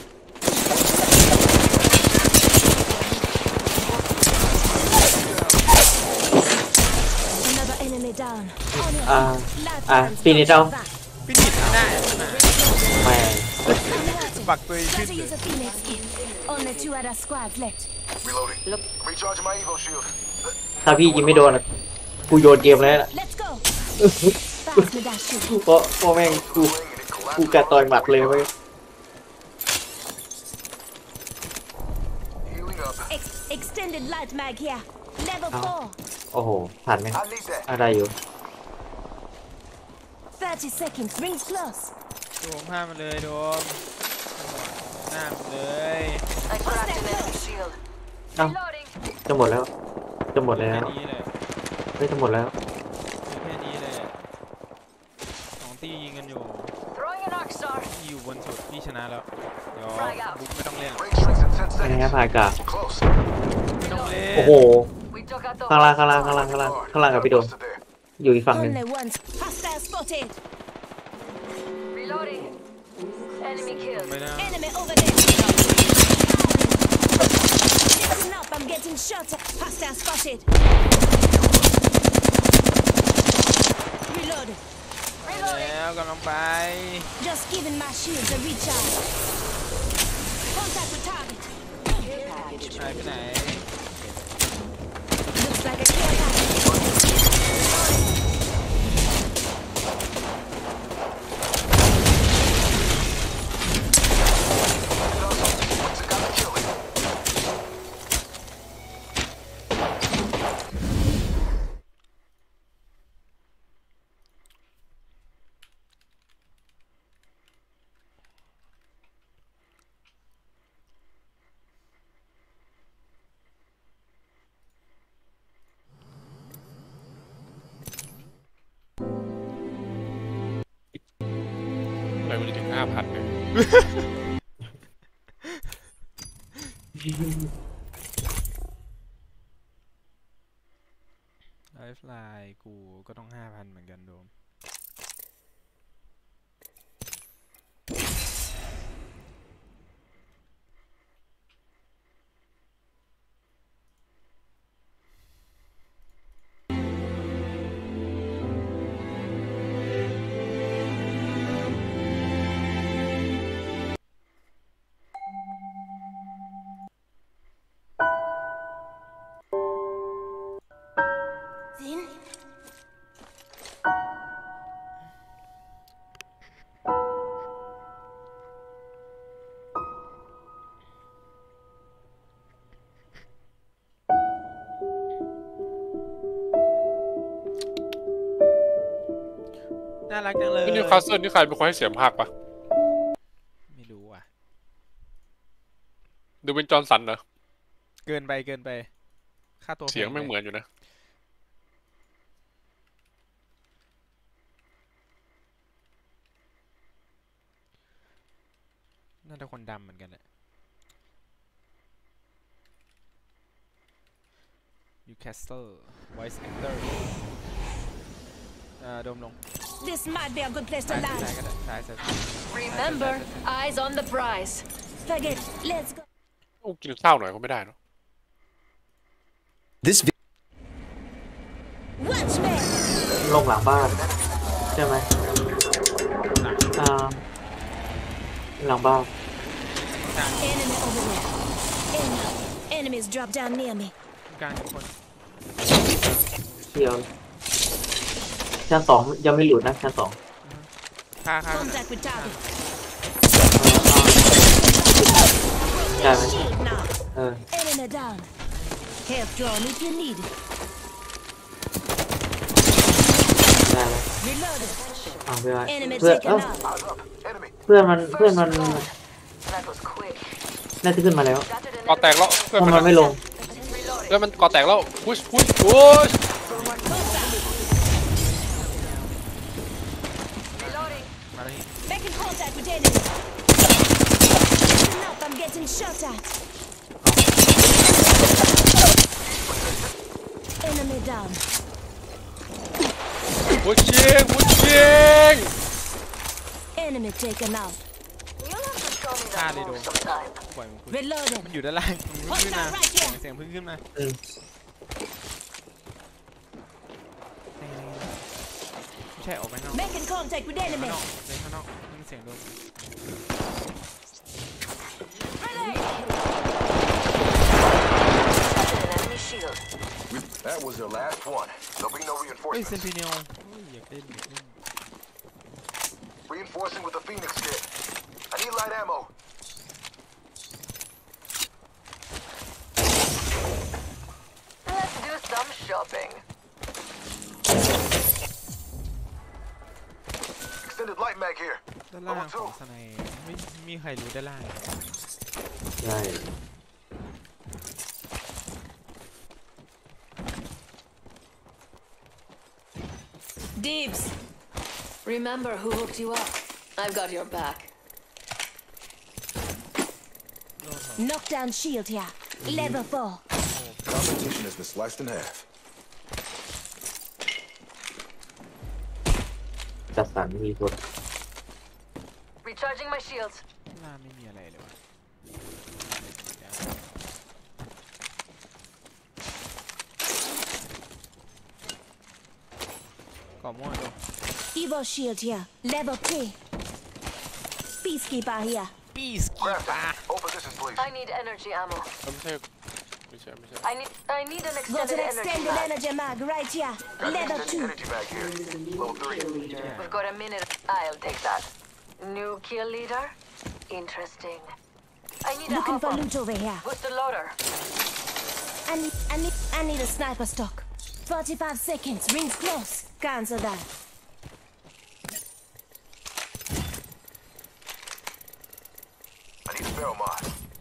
Another enemy down. On your feet. Lifelines ปีนี้เรา got your back. พี่นิดหน้าแม่ปักตัวเองขึ้น Try to use a Phoenix kit. Only 2 other squads left. Reloading. Recharging my Evo shield. ถ้าพี่ยิงไม่โดนอะกูโยนเกมเลยนะ Let's go. Pass me that shield. เพราะแม่งกูกัดต่อยหมัดเลยเว้ย Healing up. Extended light mag here. Level 4. โอ้โหผ่านไหม I need that. อะไรอยู่ 30 seconds. Rings close. โดมห้ามมันเลยโดมหน้ามันเลย I cracked an enemy shield. เอ้าจะหมดแล้วจะหมดแล้วแค่นี้เลยไม่จะหมดแล้วแค่นี้เลย2 ตียิงกันอยู่ Throwing an arc star. ที่อยู่บนสุดพี่ชนะแล้วเดี๋ยวบุ๊กไม่ต้องเล่น Range shrinks in 10 เป็นไง seconds. พายกา Close. ไม่ต้องเล่นโอ้โห We took out the ข้างล่างกับพี่โดม Busted there. อยู่อีกฝั่งหนึ่ง Only once. Hostile spotted. reloading. Enemy killed. ไม่ได้ Enemy over there. Listen up, I'm getting shot at. Hostile spotted. Reload. แล้วกำลังไป Just giving my shields a recharge. Contact with target. หายไปไหน Looks like a care package. What's it gotta kill it? อะไรมันจะถึง5,000เลยไลฟ์ไลน์กูก็ต้อง 5,000 เหมือนกันโดมน่ารักจังเลยนี่นิวคาสเซิลนี่ใครเป็นคนให้เสียงภาคปะไม่รู้อ่ะดูเป็นจอห์นสันเหรอเกินไปค่าตัวเสียงไม่เหมือนอยู่นะน่าจะคนดำเหมือนกันแหละ Newcastle Voice Actor โดมลง This might be a good place to ซ้าย land. ก็ได้ซ้าย Remember, eyes on the prize. Forget. Let's go. โอ้กินข้าวหน่อยก็ไม่ได้เนาะ This Watch me. ลงหลังบ้านใช่ไหมหลังบ้าน Enemy over there. Enemies drop down near me. กลางทุกคนเที่ยวชั้น 2ยังไม่หลุดนะชั้น 2 ค่า Contact with target. ได้ไหม Shield now. เออ Enemy down. Help drone if you need it. ได้แล้ว Reloaded. เอาไปไว้ Enemy เพื่อน taken out. Eyes up. Enemy. เพื่อนมัน That was quick. น่าจะขึ้นมาแล้ว Got it in ก่อแตกแล้วเพื่อนทำมันไมไม่ลง Reloading. แล้วมันก่อแตกแล้วพุช Contact. Reloading. มาแล้วนี่ Making contact with enemy. Listen up, I'm getting shot at. Enemy down. พุชชิง Enemy taken out. You'll have to show me Ah, that they move don't. sometime. ปล่อยมันคุย Reloading. มันอยู่ด้านล่างมันเพิ่งขึ้นมาเสียงเพิ่งขึ้นมาอืมไม่ใช่ออกไปนอก Making contact with ข้าง enemy. นอกในข้างนอกนี่มันเสียงโดม Got an enemy shield. That was their last one. There'll be no เฮ้ย reinforcements. เซนติเนลอยากเล่น Reinforcing with the Phoenix kit. I need light ammo. Let's do some shopping. extended light mag here. ด้านล่างของสไนไม่มีใครรู้ด้านล่างใช่ Dibs. Remember who hooked you up. I've got your back. Knockdown shield here. Level 4. Competition has been sliced in half. จัดสรรมีคน Recharging my shields. ด้านล่างไม่มีอะไรเลยวะก่อม่วงดู Evo shield here. Level 3. Peacekeeper here. Crafton, old positions, please. I need energy ammo. ไม่ใช่ I need an Got extended an energy extended mag. energy mag right here. Got an Level extended 2. energy mag here. Level 3. We've got a minute. I'll take that. New kill leader? Interesting. I need a Looking for hopper. loot over here. Booster loader. I need a sniper stock. 45 seconds. Rings close. Cancel that. I need a barrel mod.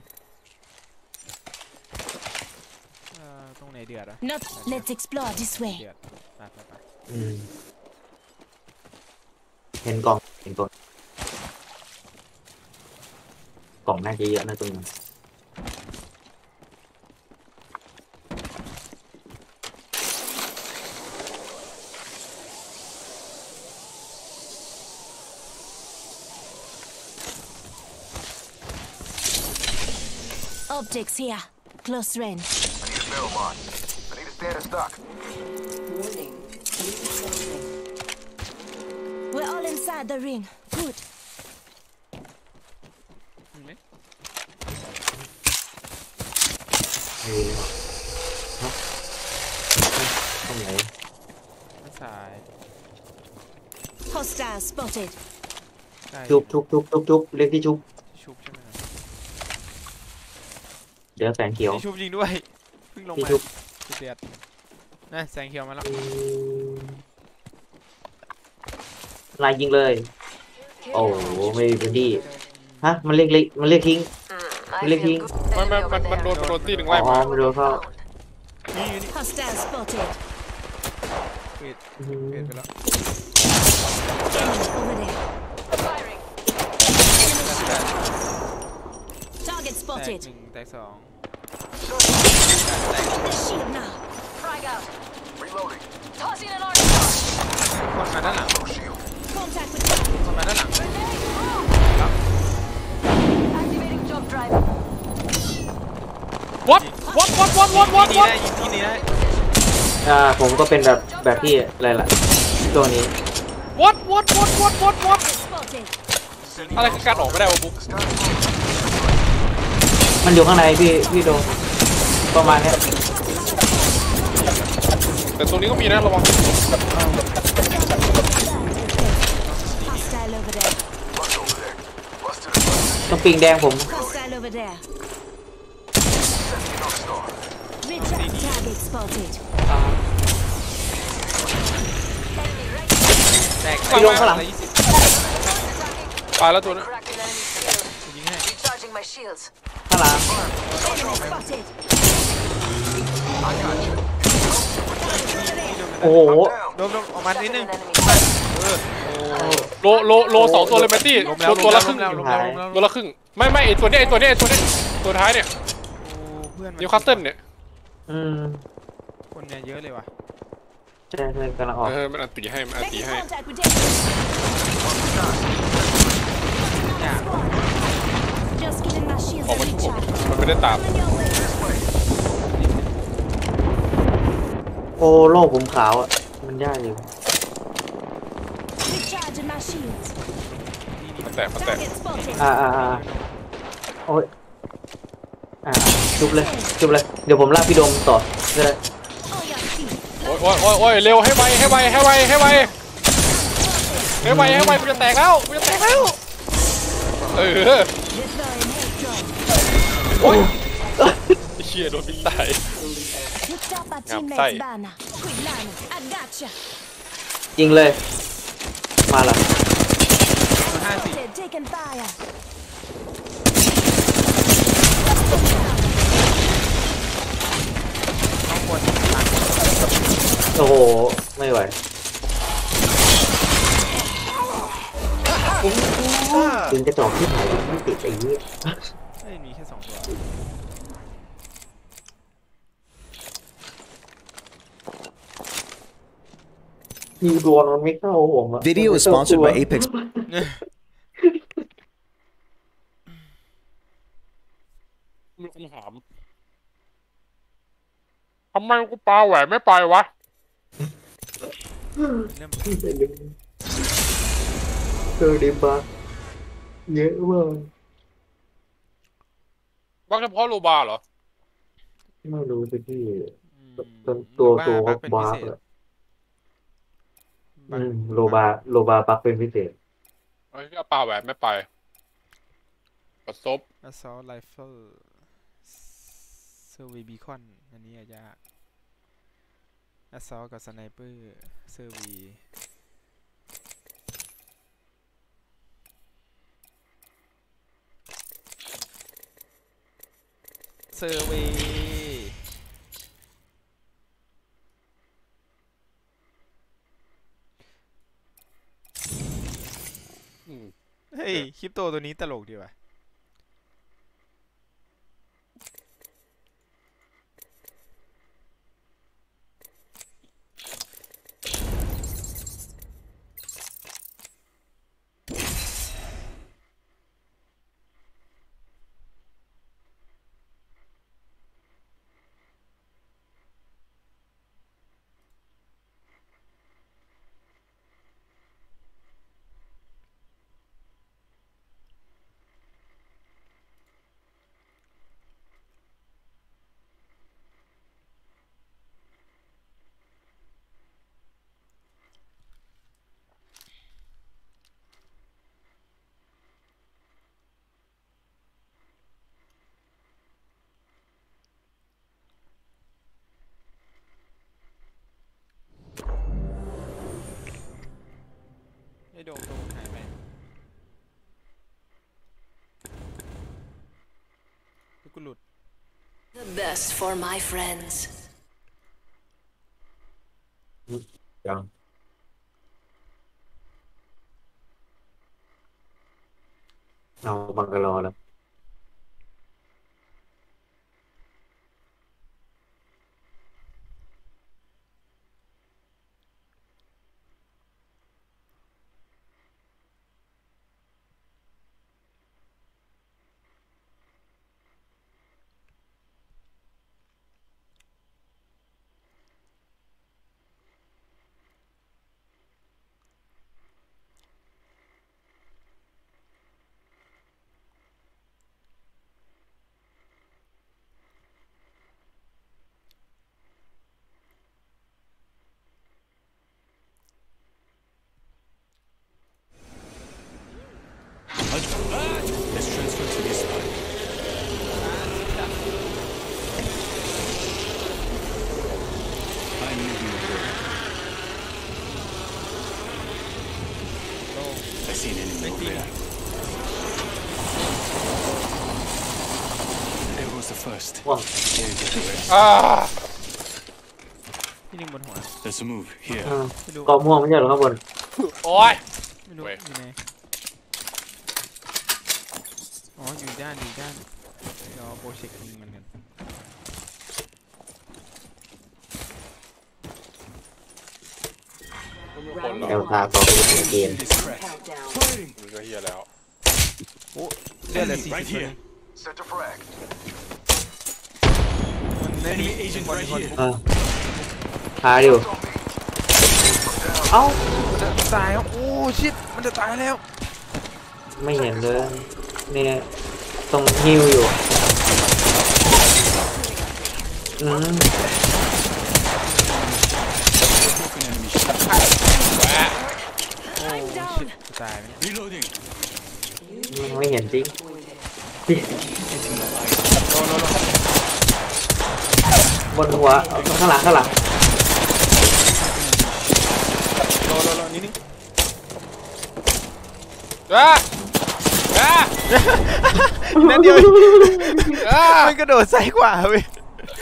ตรงไหนเดือดอะ Not. Let's explore this way. เดือดไปอืมเห็นกล่องกล่องน่าจะเยอะนะตรงนั้น Optics here. Close range. I need a barrel mod. I need a standard stock. Warning. We're all inside the ring. Good. มีไหมมีเลยฮะตรงไหนด้านซ้าย Hostile spotted. ได้ชุบเรียกที่ชุบชุบใช่ไหมครับเดี๋ยวแสงเขียวชุบยิงด้วยเพิ่งลงที่มาชุบเดือดนะแสงเขียวมาแล้วลายยิงเลย โอ้โหไม่มีพื้นที่ฮะมันเรียกทิ้ง I Lick feel in. good. มัน Enemy over มันโดน there. ตีหนึ่งอ๋ไล่มาอไม่รู้เขานี่ Hostile spotted. ปิดไปแล้ว Enemy over there. Firing. Target แตก spotted. หนึ่งแตกสอง Got the shield now. Frag out. Reloading. Tossing an arc shot. คนมาด้านหลัง No shield. Contact with คนมาด้านหลัง Activating jump drive. what ที่นี้ได้ยิงที่นี้ได้ผมก็เป็นแบบที่อะไรล่ะช่วงนี้ what spotted. อะไรคือการออกไม่ได้วะบุ๊กมันอยู่ข้างในพี่โดมประมาณเนี้ยแต่ตรงนี้ก็มีนะระวัง Hostile over there. Bust over there. Busted and busted. ต้องปิงแดงผม Hostile over there. Sending North Star. Recharge target spotted. แตกไปลงข้างหลัง 20 ตายแล้วตัวนั้น Cracking enemy shield. ยิงให้ Recharging my shields. ข้างหลัง Enemy spotted. I got you. โอ้โห I'm down. โดมออกมานิดนึ Shutting ง an enemy. โลสองตัวเลยแมตตี้ล้มแล้วตัวละครึ่งล้มแล้วตัวละครึ่งไม่ไอตัวเนี้ยตัวท้ายเนี่ยโอ้เพื่อนมันนิวคาสเซิลเนี่ยคนเนี่ยเยอะเลยว่ะใช่กำลังออกมันอันตีให้ Making contact with David. เนี่ย Just giving my shields ออก a มาทุกคน recharge. มันไม่ได้ตาม On your way. โอ้โลกผมขาวอ่ะมันยากอยู่ Recharging my shields. มันแตก Target spotted. โอ้ยชุบเลยเดี๋ยวผมลากพี่โดมต่อก็ได้ On your feet. โอ้ยเร็วให้ไวกูจะแตกแล้วเออ Deploying head drone. โอ้ยเชี่ยโดนบินตาย Picked up our Ngập tay. teammate's banner. Quick line. I gotcha. ยิงเลยมาละ taking fire. ข้างบนโอ้โหไม่ไหวยิงกระจอกที่ไหนไม่ติดไอ้เหี้ยเอ้ยมีแค่2ตัวยิงโดนมันไม่เข้าผมอะ Video is sponsored by Apex. มีคำถามทำไมกูปาแหวนไม่ไปวะเจอดิบักเยอะมากบักเฉพาะโลบาเหรอไม่รู้สิพี่อืมตัวบั๊กเป็นบัพิกเศษเลยบั๊กโลบาบักเป็นพิเศษไอ้ที่ปาแหวนไม่ไปประสบ Assault Rifle Survey Beacon อันนี้อาจจะ Assault กับ Sniper Survey Survey เฮ้ยคริปโตตัวนี้ตลกดีว่ะไอ้โดมหายไปกูหลุด The best for my friends. ยังเอาบังกะโลแล้ว Let's transfer to this side. I'm moving over. I see an enemy over there. There goes the first. ว่าง There you go, the rest. พี่นิ่งบนหัว Let's move here. ไม่รู้กอม่วงไม่ใช่เหรอข้างบนโอ้ยไม่รู้เว้ยอยู่ไหนอ๋ออยู่ด้านเดี๋ยวโปรเช็คยิงมันกันไม่มีคนหรอกแอลตาต่อไปเกม This crack. มึงก็เฮียแล้วโอ้เลือดเหลือ Enemy 40 right ตัว here. นึง Center frag. มันไม่มี Enemy agent คน right คน here. หาอยู่ เอ้าจะตายแล้วโอ้ชิตมันจะตายแล้วไม่เห็นเลยเนี่ยตรงฮิวอยู่อืม Broken enemy shield. โอ้ชิตจะตายไหม Reloading. ไม่เห็นจริง บนหัวข้างหลังรอนิดนึงจ้านั่นเดียวมันกระโดดซ้ายขวาเว้ย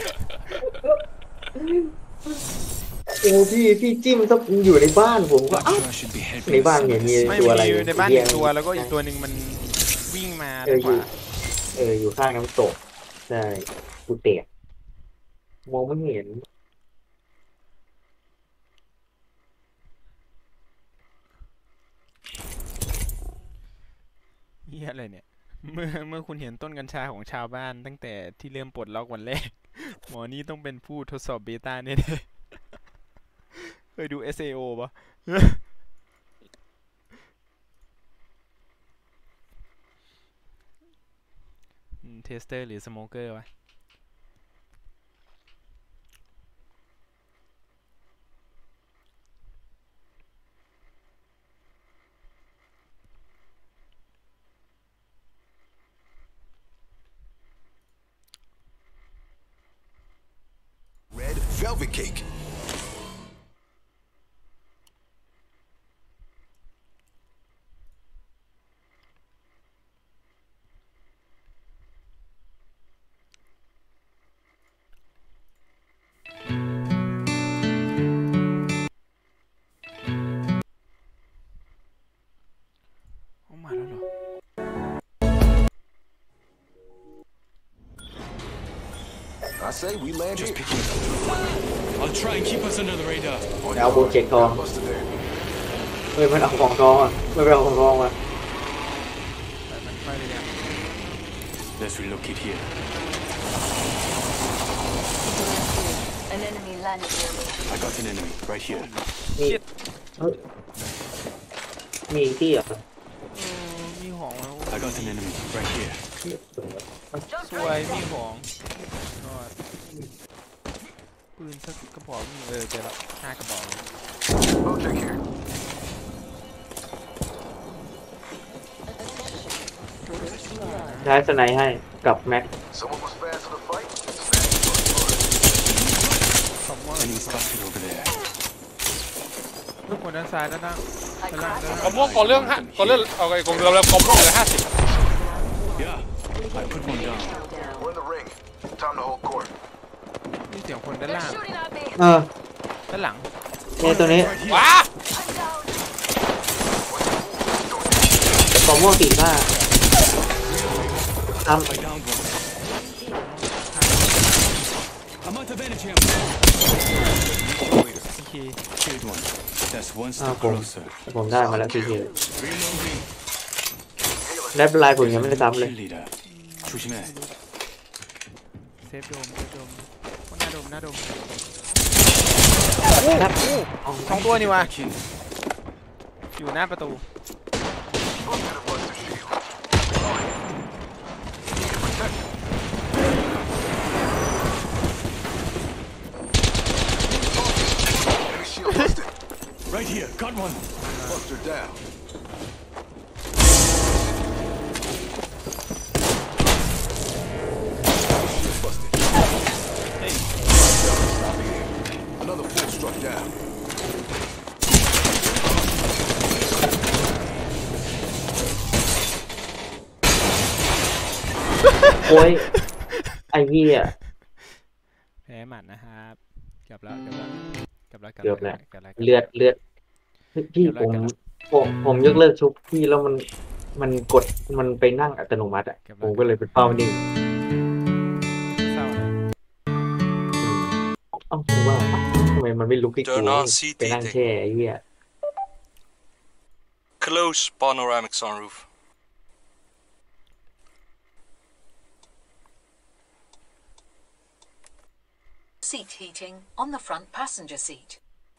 โอ้พี่จิ้มต้องอยู่ในบ้านผมก็ในบ้านเนี่ยมีตัวอะไรในบ้าน1 ตัวแล้วก็อีกตัวหนึ่งมันวิ่งมาอยู่ข้างน้ำตกใช่กูเตะมองไม่เห็นเหี้ยอะไรเนี่ยเมื่อคุณเห็นต้นกัญชาของชาวบ้านตั้งแต่ที่เริ่มปลดล็อกวันแรกหมอนี่ต้องเป็นผู้ทดสอบเบต้าแน่ๆเคยดู SAO ปะเทสเตอร์หรือสโมเกอร์วะ Velvet cake. Oh my god. I say we land Just here. picking it up. I'll try and keep us under the radar. เอาโปรเจกต์ทองมันเอาของทองไม่ไปเอาของทองมา Let's relocate here. An enemy landed near me. I got an enemy right here. มีที่เหรอมีของแล้ว I got an enemy right here. สวยมีของปืนสักกระบอกเจอแล้ว5 กระบอก Object here. ใช้สไนให้กับแม็ก Someone was fast to the fight. Enemy spotted over there. ทุกคนด้านซ้ายด้านล่างกระม่วงก่อเรื่องเอาไอ้กองเรากระม่วงเลย50 Yeah, I put one down. We're in the ring. Time to hold court. มีเสียงคนด้านล่าง Shooting at me. ด้านหลังเนี่ยตัวนี้ว้ากล่องม่วง45ทำ I downed one. I'm out of energy. I'm โอเค killed one. That's one อ้าว step ผม closer. ผมได้มาแล้วที Reloading. ได้เป็นลายผมยังไม่ได้ซ้ำเลย Kill leader. 조심해. เซฟโดมหน้าโดมครับ 2 ตัวนี่วะ Back in. อยู่หน้าประตู Busted a buster shield. Enemy shield busted. Right here. Got one. Buster down. Shield busted. Hey. Another fool struck down. โอ้ยไอ้เหี้ยแพ้หมัดนะครับเกือบแล้วเลือดพี่ผมยกเลิกชุบพี่แล้วมันกดมันไปนั่งอัตโนมัติอ่ะผมก็เลยเป็นเป้านิ่งเศร้าเลยเอ้าผมว่าทำไมมันไม่ลุกที่กูไปนั่งแช่ไอ้เหี้ย Close panoramic sunroof. Seat heating on the front passenger seat.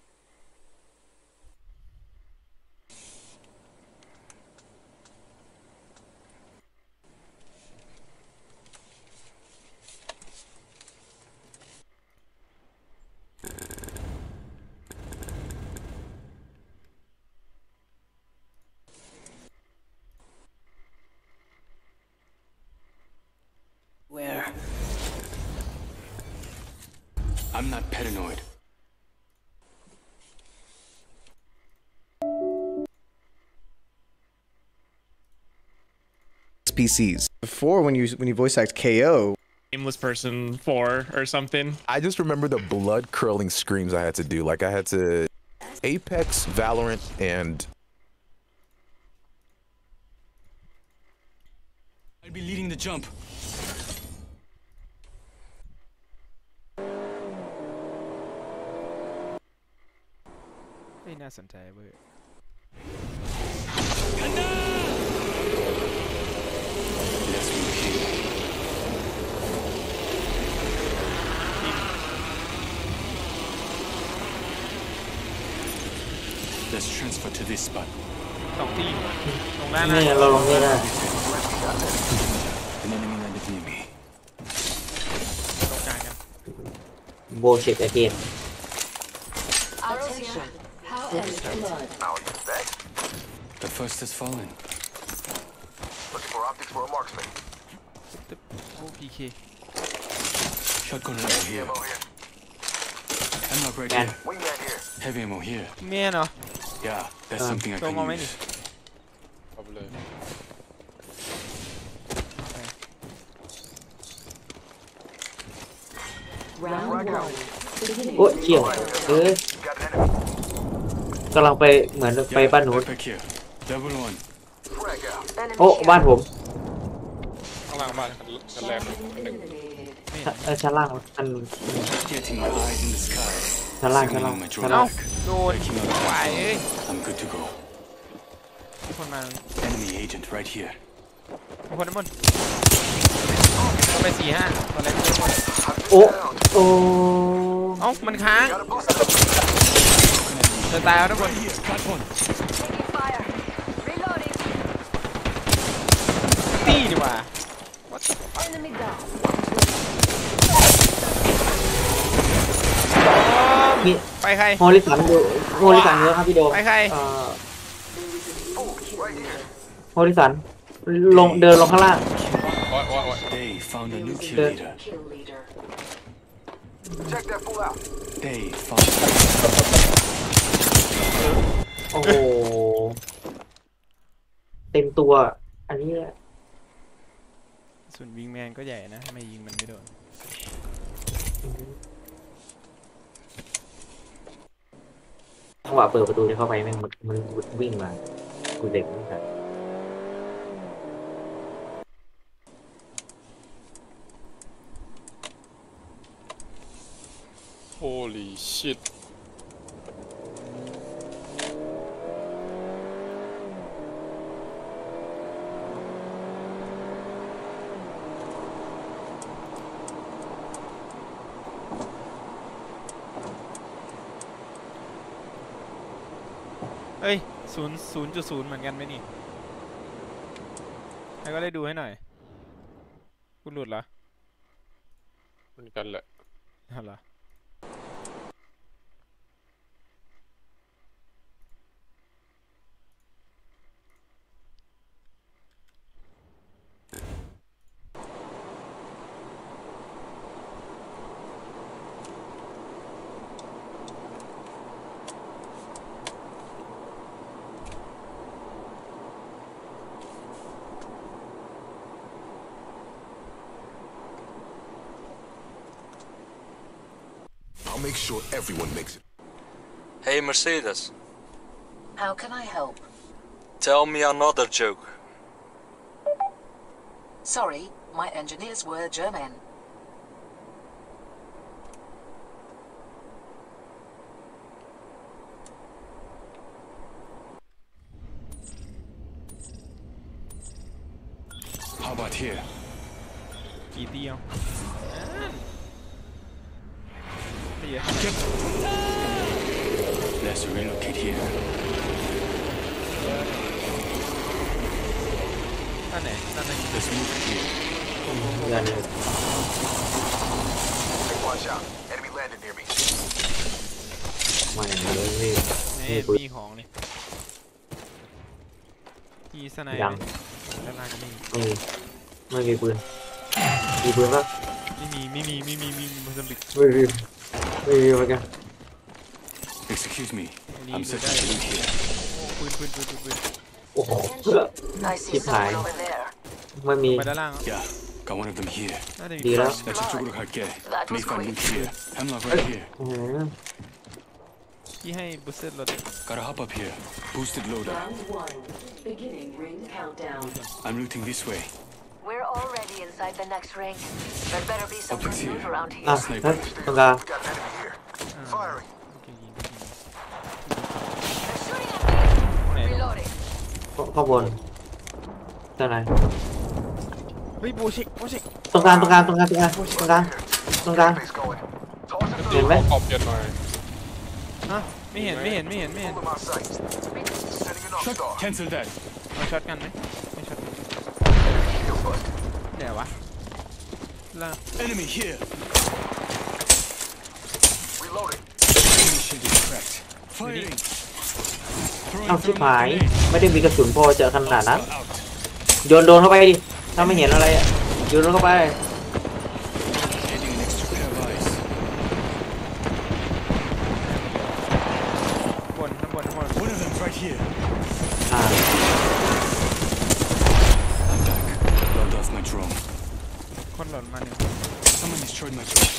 Where? I'm not paranoid. PCs. Before, when you voice act KO, Nameless Person 4 or something. I just remember the blood curling screams I had to do. Like I had to Apex, Valorant, and I'll be leading the jump. Hey, น่าสนใจเว้ย Let's transfer to this spot. สองทีตรงหน้านี่เราลงไม่ได้ An enemy landed near me. ตรงกลางกันโบเช็คเกน Attention. How ends blood? Now, that. The first has fallen. Looking for optics for a marksman. โอ้ PK Shotgun ammo here. Ammo here. Hemlock right Man. here. Wingman here. Heavy ammo here. เมียเนาะ Yeah, that's something I ตัว can มองไม่ดิ use. เอาไปเลย Round one. Beginning. โอ้เชี่ยวกำลังไปเหมือนไปบ้านนู้น Backpack here. Level 1. Frag out. โอ้บ้านผมข้างล่างบ้านกันแรกหนึ่งชั้นล่างอัน Getting my eyes in the sky. ชั้นล่าง Signaling my ชั้นล่าง drawback. โดน Breaking out ไหว of เอ้ย I'm good to go. มีคนมา Enemy agent right here. มีคนน้ำมันก็ไป4-5ตอนแรกไม่หมดโอ้โอ้เอ้ามันค้างเดินตายเอาทุกคน Got one. Taking fire. Reloading. ตีดีกว่า Enemy down. นี่ไปใครโฮลิสันดูโฮลิสันเยอะครับพี่โดมไปใครโฮลิสันลงเดินลงข้างล่าง They found a new kill Good. leader. Kill leader. Check that fool out. They found. โอ้โหเต็มตัว อันนี้ส่วนวิงแมนก็ใหญ่นะทำไมยิงมันไม่โดนจังหวะเปิดประตูจะเข้าไปแม่งมันวิ่งมากูเด็กนี่ครับ Holy shit เอ้ย0.0เหมือนกันไหมนี่ใครก็ได้ดูให้หน่อยกูหลุดเหรอเหมือนกันแหละเหรอ I'll make sure everyone makes it. Hey Mercedes, How can I help? tell me another joke. Sorry, my engineers were German. How about here? กี่ตีเอาตีอะ Let's relocate here. ด้านไหนด้านไหน Let's move here. เงิน Hey, watch out. Enemy landed near me. มาอย่างนี้นี่นี่ปืนมีของนี่กีสไนยังด้านล่างก็มีไม่มีปืนมีปืนปะไม่มีโมซัมบิกไม่มีเหมือนกัน Excuse me, Need I'm to searching for loot here. ปืนโอ้โห I see Keep someone high. over there. ไม่มีไปด้านล่าง Yeah, got one of them here. น่าจะมีดีแล้ว 나 저쪽으로 갈게. Nathan look here. Hemlock right here. ที่ให้บูสเตอร์รถ Gotta hop up here. Boosted loader. Beginning ring countdown. I'm looting this way. We're already inside the next ring. There better be some good loot around here. อ่ะนั่นตรงกลาง Firing. Reloading. ข้างบนตรงไหนเฮ้ยบูชิกตรงกลางเห็นไหมขอบเย็นหน่อยฮะไม่เห็น Cancel that. เอาช็อตกันไหมไม่ช็อตเดี๋ยววะล่าง Enemy here. Reloading. Enemy shield is cracked. Firing. เอ้าชิบหายไม่ได้มีกระสุนพอจะขนาดนั้นโยนโดนเข้าไปดิถ้าไม่เห็นอะไรอ่ะโยนเข้าไป Adding an extra pair of eyes. ข้างบน One of them right here. อ่า I'm back. Load off my drone. คนหล่นมาหนึ่ง Someone destroyed my drone.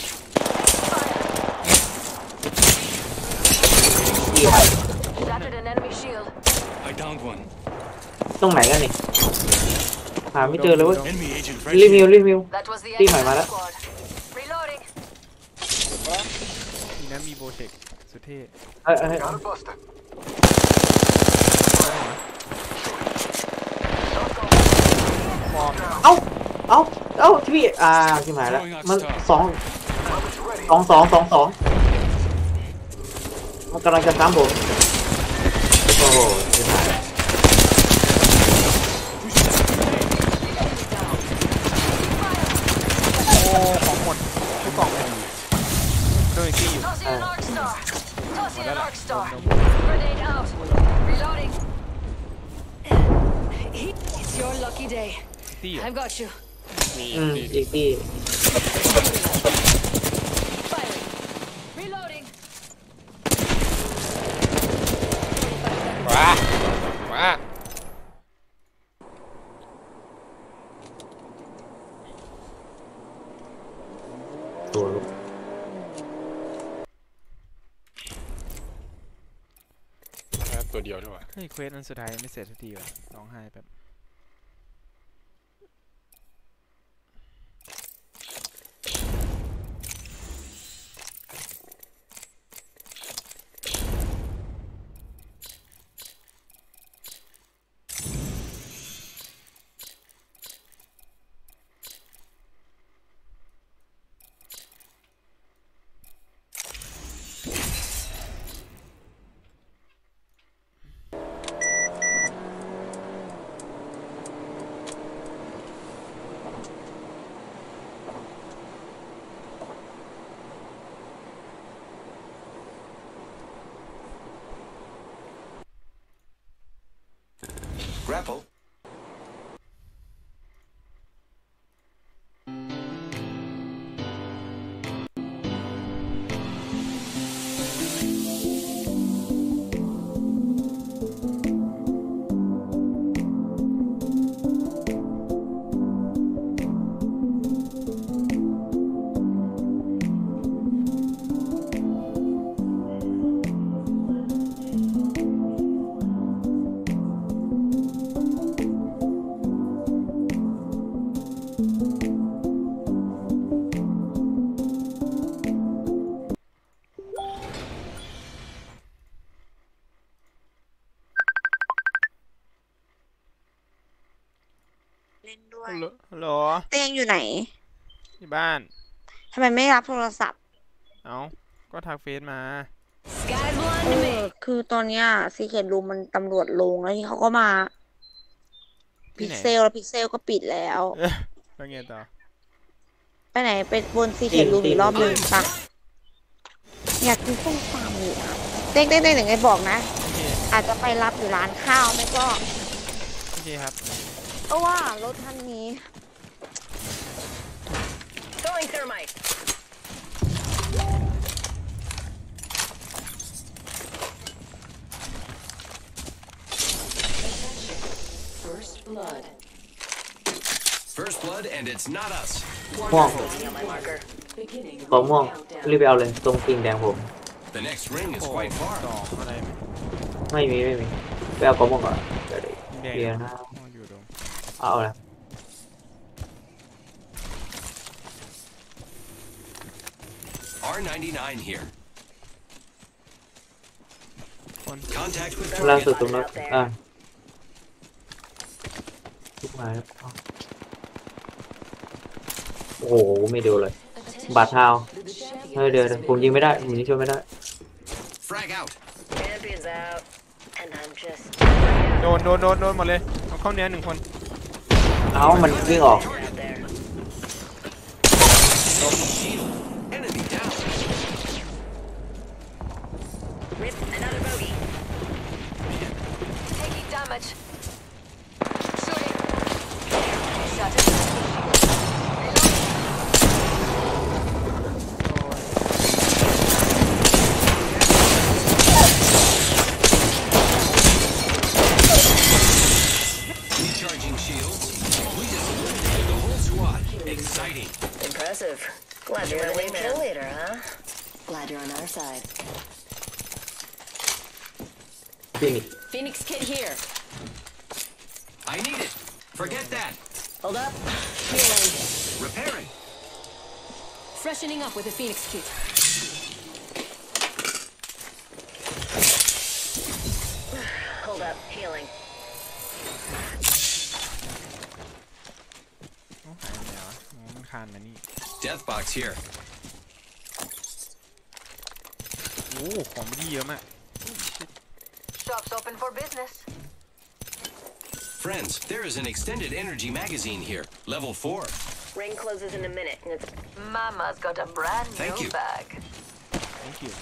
Shattered an enemy shield. I downed one. ตรงไหนกันนี่หาไม่เจอเลยเว้ย Enemy agent รี right วิว here. That was the ตี enemy ใหม่มาแล้ว squad. Reloading. ทีนั้นมีโบเชกสุดเท่เอ้ย Got it busted. เอ้าที่พี่ชิบหายแล้วมันสองมันกำลังจะซ้ำผมโอ้โหชิบหายโอ้ของหมดทุกกล่องเลยโดนที่อยู่ Tossing an arc star. Tossing an arc star. Grenade out. Reloading. It's your lucky day. ตี้ I've got you. อีกที่ Firing. Reloading. มาตัวลูกตัวเดียวด้วยเฮ้ยเควสอันสุดท้ายไม่เสร็จสักทีว่ะร้องไห้แบบ Grapple. ฮัลโหลเตียงอยู่ไหนที่บ้านทำไมไม่รับโทรศัพท์เอ้าก็ทักเฟซมาคือตอนเนี้ยซีเคทรูมมันตำรวจลงแล้วที่เขาก็มาพิกเซลแล้วพิกเซลก็ปิดแล้วแล้วไงต่อไปไหนไปบนซีเคทรูมอีกรอบนึงปะอยากกินส้มตำอยู่อะเต้งไงบอกนะ อาจจะไปรับอยู่ร้านข้าวไม่ก็โอเคครับเพราะว่ารถคันนี้ Throwing thermite. First blood. First blood, and it's not us. ม่วงตัวม่วงรีบไปเอาเลยตรงปิงแดงผม The next ring is quite far. ไม่มีไปเอาตัวม่วงก่อนเดี๋ยวเดี๋ยวนะเอาละ R99 here. Contact with ล่าสุด target. ตรงนั้นทุกมาแล้วโอ้โหไม่ดูเลยบาดเท้าเดี๋ยวผมยิงไม่ได้ผมยิงช่วยไม่ได้ Frag out. Champions out, and I'm just. โดนหมดเลยเอาเข้าเนื้อ1 คนเอ้ามันวิ่งออก Enemy down. Rip another bogey. Taking damage. Shooting. Shot it. Recharging shields. We just eliminated the whole squad. Exciting. Impressive. Glad you're the new kill leader, huh? Glad you're on our side. Phoenix kit here. I need it. Forget that. Hold up. Healing. Repairing. Freshening up with a Phoenix kit. Hold up. Healing. หายไปไหนวะมันคานมานี่ Death box here. โอ้ของดีเยอะมาก Shop's open for business. Friends, there is an extended energy magazine here. Level 4. Ring closes in a minute, and it's. Mama's got a brand Thank new you. bag. Thank you.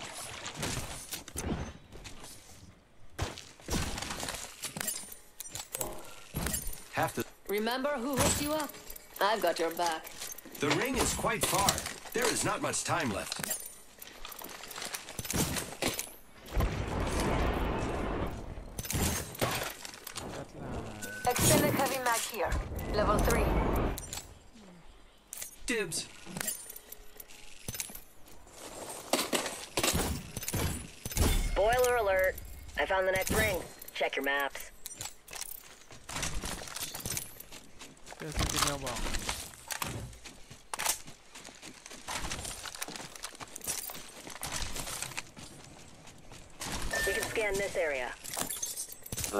Have to. Remember who hooked you up? I've got your back. The ring is quite far. There is not much time left. Extended heavy mag here. Level 3. Dibs. Spoiler alert. I found the next ring. Check your maps. เจอซิติเมลบอก We can scan this area. ไป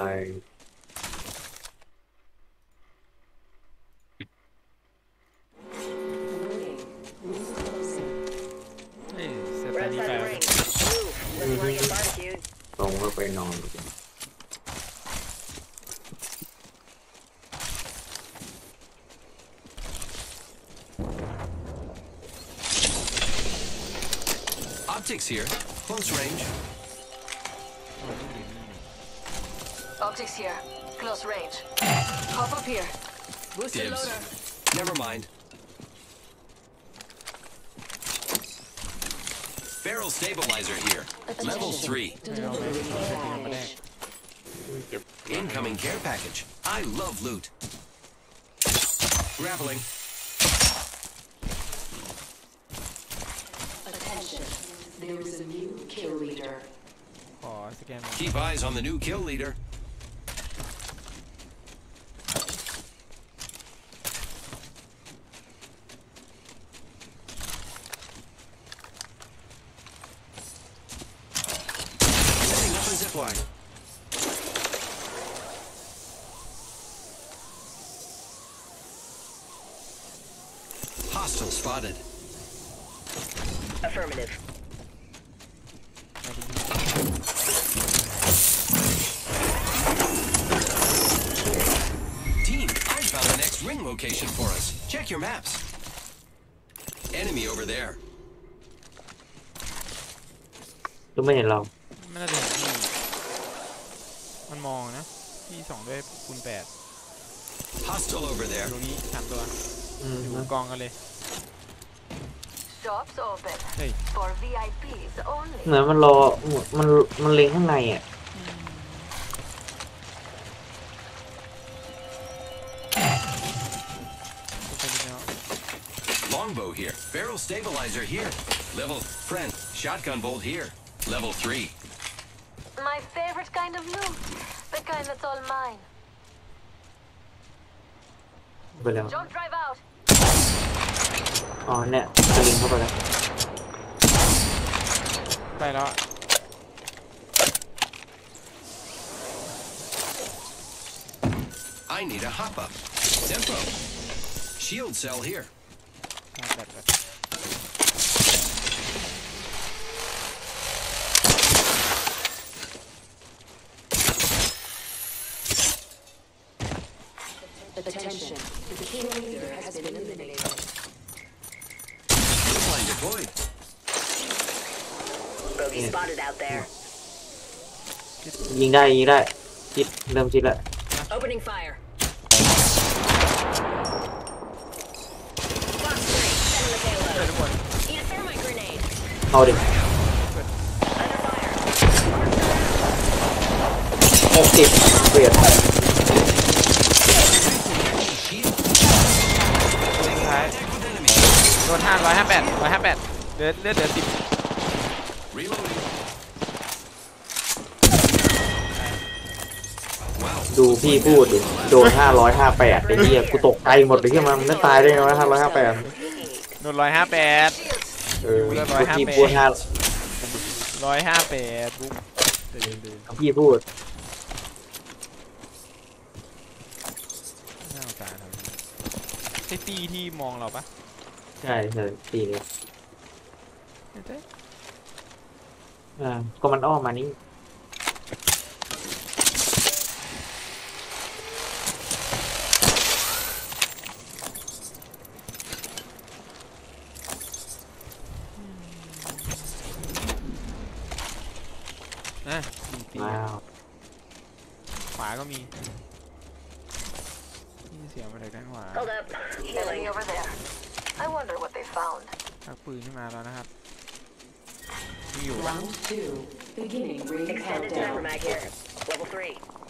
เฮ้ยเซต We're านี่ outside ไป the ring. Move. Let's want to get barbecued. ตรงก็ไปนอน Optics here. Close range. Optics here. Close range. Hop up here. Booster Dibs. loader. Never mind. Barrel stabilizer here. Level 3. Incoming care package. I love loot. Grappling. Attention. There is a new kill leader. ขอสแกน Keep eyes on the new kill leader. Setting up a zipline. Hostile spotted. Affirmative. Team, I found the next ring location for us. Check your maps. Enemy over there. ก็ไม่เห็นเราไม่น่าจะเห็นพี่มันมองนะพี่ส่องด้วยคูณ Hostile over 8 there. ตรงนี้3 ตัวอยู่กองกันเลย Shops open. Hey. For VIPs only. เหมือนมันรอมันเล็งข้างในอ่ะเ longbow here. Barrel stabilizer here. Level friend. Shotgun bolt here. Level 3. My favorite kind of loot. The kind that's all mine. ไปแล้ว Don't drive out. อ๋อเนี่ยสลิงเข้าไปแล้วไปแล้ว I need a hop up. Tempo. Shield cell here. Attention. The kill leader has been eliminated. Line deployed. Bogey spotted out there. ยิงได้ชิดเริ่มชิดแล้ว Opening fire. Box 3, setting the payload. Eat a thermite grenade. เอาดิ Under fire. 60เปลี่ยนท้ายโดน158เดือด10 ดูพี่พูดดิโดน558ไอ้เหี้ยกูตกใจหมดเลยที่มันไม่ตายได้ไงวะ558 โดน158 พี่พูด 158ปุ๊บพี่พูดน่าตาทำใช่ตีที่มองเราปะใช่ตีเลยก็มันอ้อมมานี่ขวาก็มีเสียงมาจากด้านขวา Hold up. Enemy over there. I wonder what they found. ชักปืนขึ้นมาแล้วนะครับ Round 2. Beginning ring Extended sniper mag here. Level 3.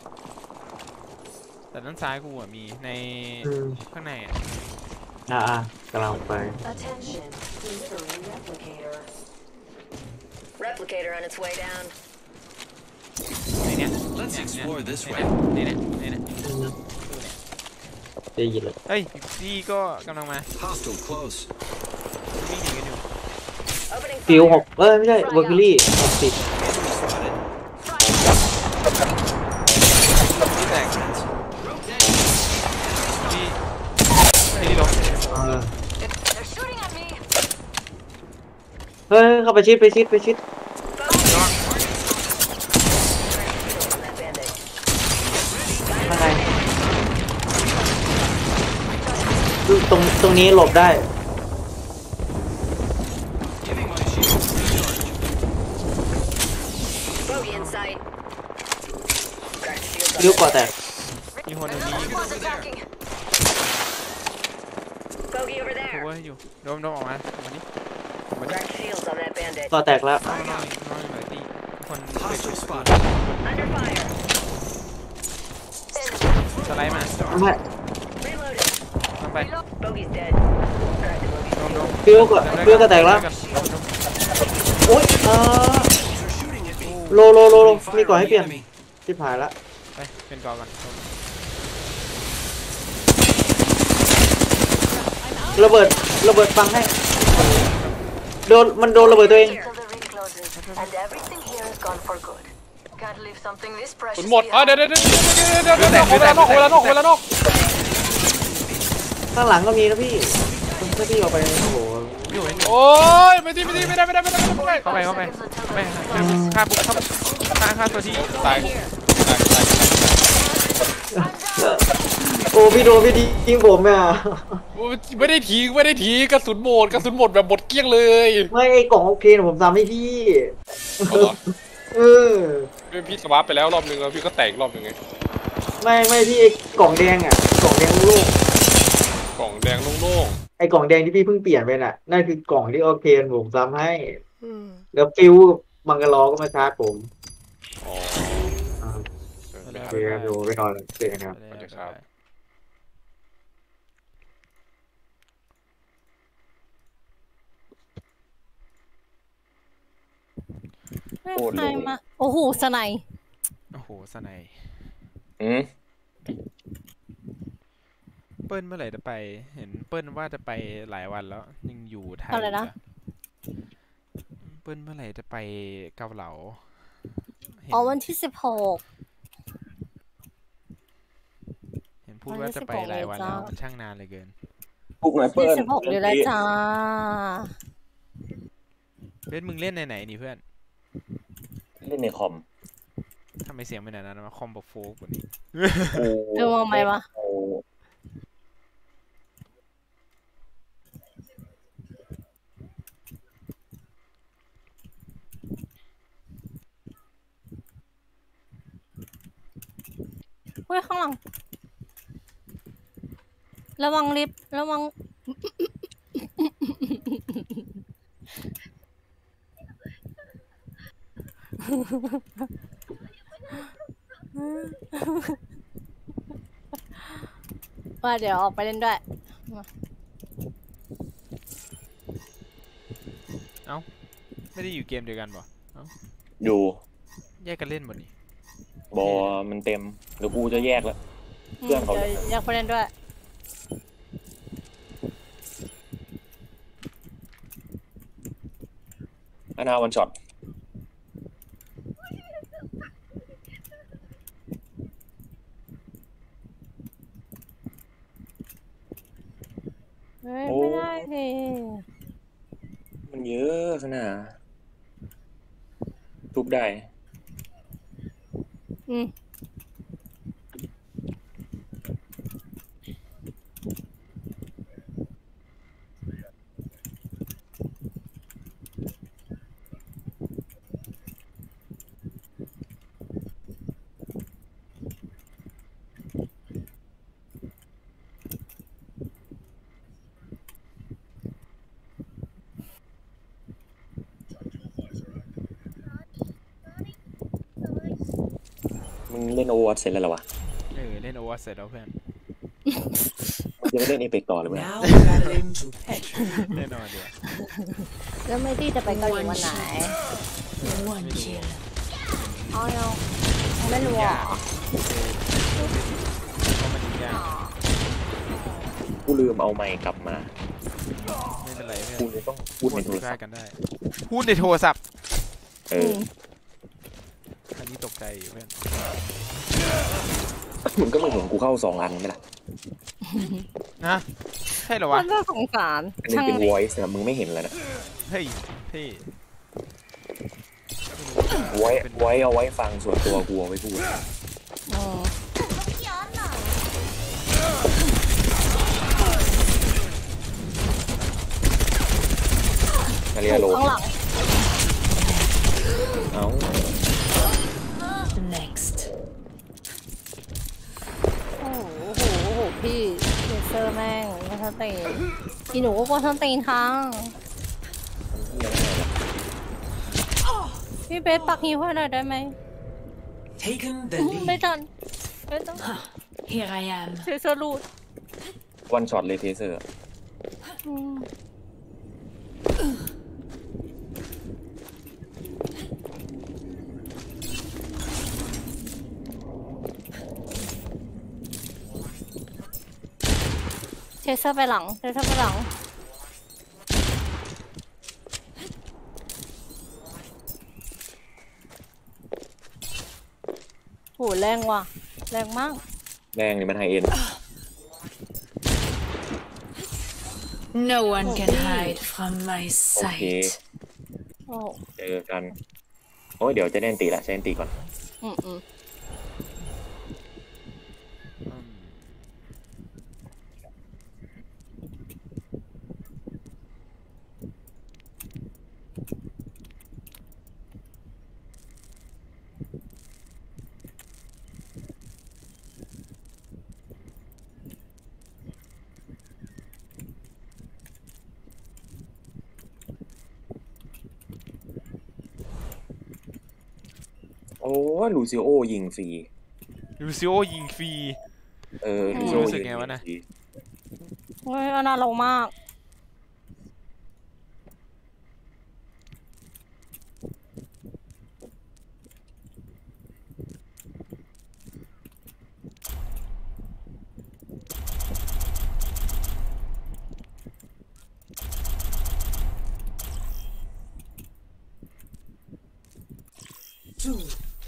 แต่ด้านซ้ายกูมีในข้างในกำลังไป Attention. Delivering replicator. Replicator on its way down. ในเนี้ย Let's explore this way. ในเนี้ยได้ยินเลยเฮ้ยซี่ก็กำลังมา Hostile close. วิ่งหนีกันอยู่ฟิว6ไม่ใช่เวอร์คิลี่60 ที่แตกที่ลงเข้าไปชิดอะไรตรงนี้หลบได้ริ้วก่อแตกมีคนอยู่นี่กูว่าอยู่โดมออกมาวันนี้ก่อแตกแล้วคนสไลด์มาทำไปฟิวก็แตกแล้วโอ๊ยโลมีก่อให้เปลี่ยนที่ผ่านละไปเป็นก่อก่อนระเบิดฟังให้มันโดนระเบิดตัวเองหมดเดี๋ยวเวลานอกข้างหลังก็มีนะพี่ถ้าพี่ออกไปโอ้โหโอ้ยไม่ได้เข้าไปฆ่าปุ๊บฆ่าตัวที่ตายโอ้พี่โดนพี่ยิงผมอ่ะไม่ได้ทิ้งกระสุนหมดแบบหมดเกลี้ยงเลยไม่ไอ้กล่องโอเคผมทำให้พี่พี่สวาปไปแล้วรอบนึงแล้วพี่ก็แตกรอบนึงไงไม่พี่ไอ้กล่องแดงอ่ะกล่องแดงโล่งไอ้กล่องแดงที่พี่เพิ่งเปลี่ยนไปน่ะนั่นคือกล่องที่โอเคผมทำให้แล้วฟิวมังกรล้อก็มาชาร์จผมโอเคครับดูไปนอนเจอกันครับใครมาโอ้โหสไนโอ้โหสไน เปิ้ลเมื่อไหร่จะไปเห็นเปิ้ลว่าจะไปหลายวันแล้วยังอยู่ไทยอะไรนะเปิ้ลเมื่อไหร่จะไปเกาเหลาอ๋อวันที่16 เห็นพูดว่าจะไปหลายวันแล้วช่างนานเลยเกินปุกหน่อยเปิ้ล 16เดือนแล้วจ้าเล่นมึงเล่นไหนนี่เพื่อนเล่นในคอมทำไมเสียงเป็นแบบนั้นวะคอมบอกโฟกกว่านี้เออมองไหมวะเฮ้ยข้างหลังระวังลิฟต์ระวังว่าเดี๋ยวออกไปเล่นด้วยเอ้าไม่ได้อยู่เกมเดียวกันป่ะอยู่แยกกันเล่นหมดนี่บอมันเต็มเดี๋ยวกูจะแยกแล้วเพื่อนเขาอยากไปเล่นด้วยอนาวันช็อตไม่ได้ดิมันเยอะขนาดทุบได้เล่นโอวัตเสร็จแล้วเหรอวะเล่นโอวัตเสร็จแล้วเพื่อนยังไม่เล่นเอเปกต่อเลยไหมแน่นอนเดี๋ยวแล้วไม่ที่จะไปเกาหลีวันไหนอ๋อยังไม่รู้อ่ะกูลืมเอาไมค์กลับมาไม่เป็นไรกูเลยต้องพูดในโทรศัพท์กันได้พูดในโทรศัพท์อันนี้ตกใจเพื่อนมึงก็ไม่เห็นกูเข้า2 อันไหมล่ะนะใช่เหรอวะน่าสงสารอันนี้เป็น voice นะมึงไม่เห็นเลยนะเฮ้ยไว้เอาไว้ฟังส่วนตัวกูเอาไว้พูดมาเรียโลเอา next โอ้โหพี่เลเซอร์แม่งก็ทั้งตีนพี่หนูก็ทั้งตีนทั้งพี่เบสปักฮิวให้หน่อยได้ไหมไม่ทันไม่ต้อง Here I am เลเซอร์รูดวันช็อตเลยเทเซอร์เทเซอร์ไปหลังโหแรงว่ะแรงมากแรงนี่มันไฮเอ็น No one can hide from my sight เจอกันโอ้ยเดี๋ยวจะเล่นตีละใช้เล่นตีก่อนโอ้ลูซิโอยิงฟรีลูซิโอยิงฟรีลูซิโอรู้สึกไงวะนะโอ้ยน่าลงมาก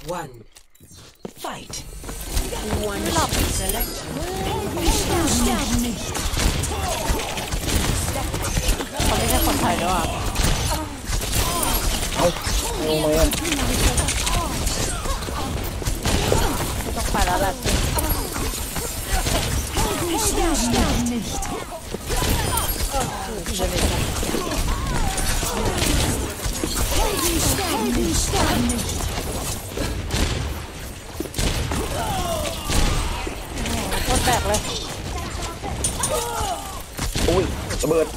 one. Fight. One shot. Select. เขาไม่ใช่คนไทยด้วยอ่ะเอ้าลงมาอ่ะต้องไปแล้วแหละ โคตรแตกเลยอุ้ยระเบิด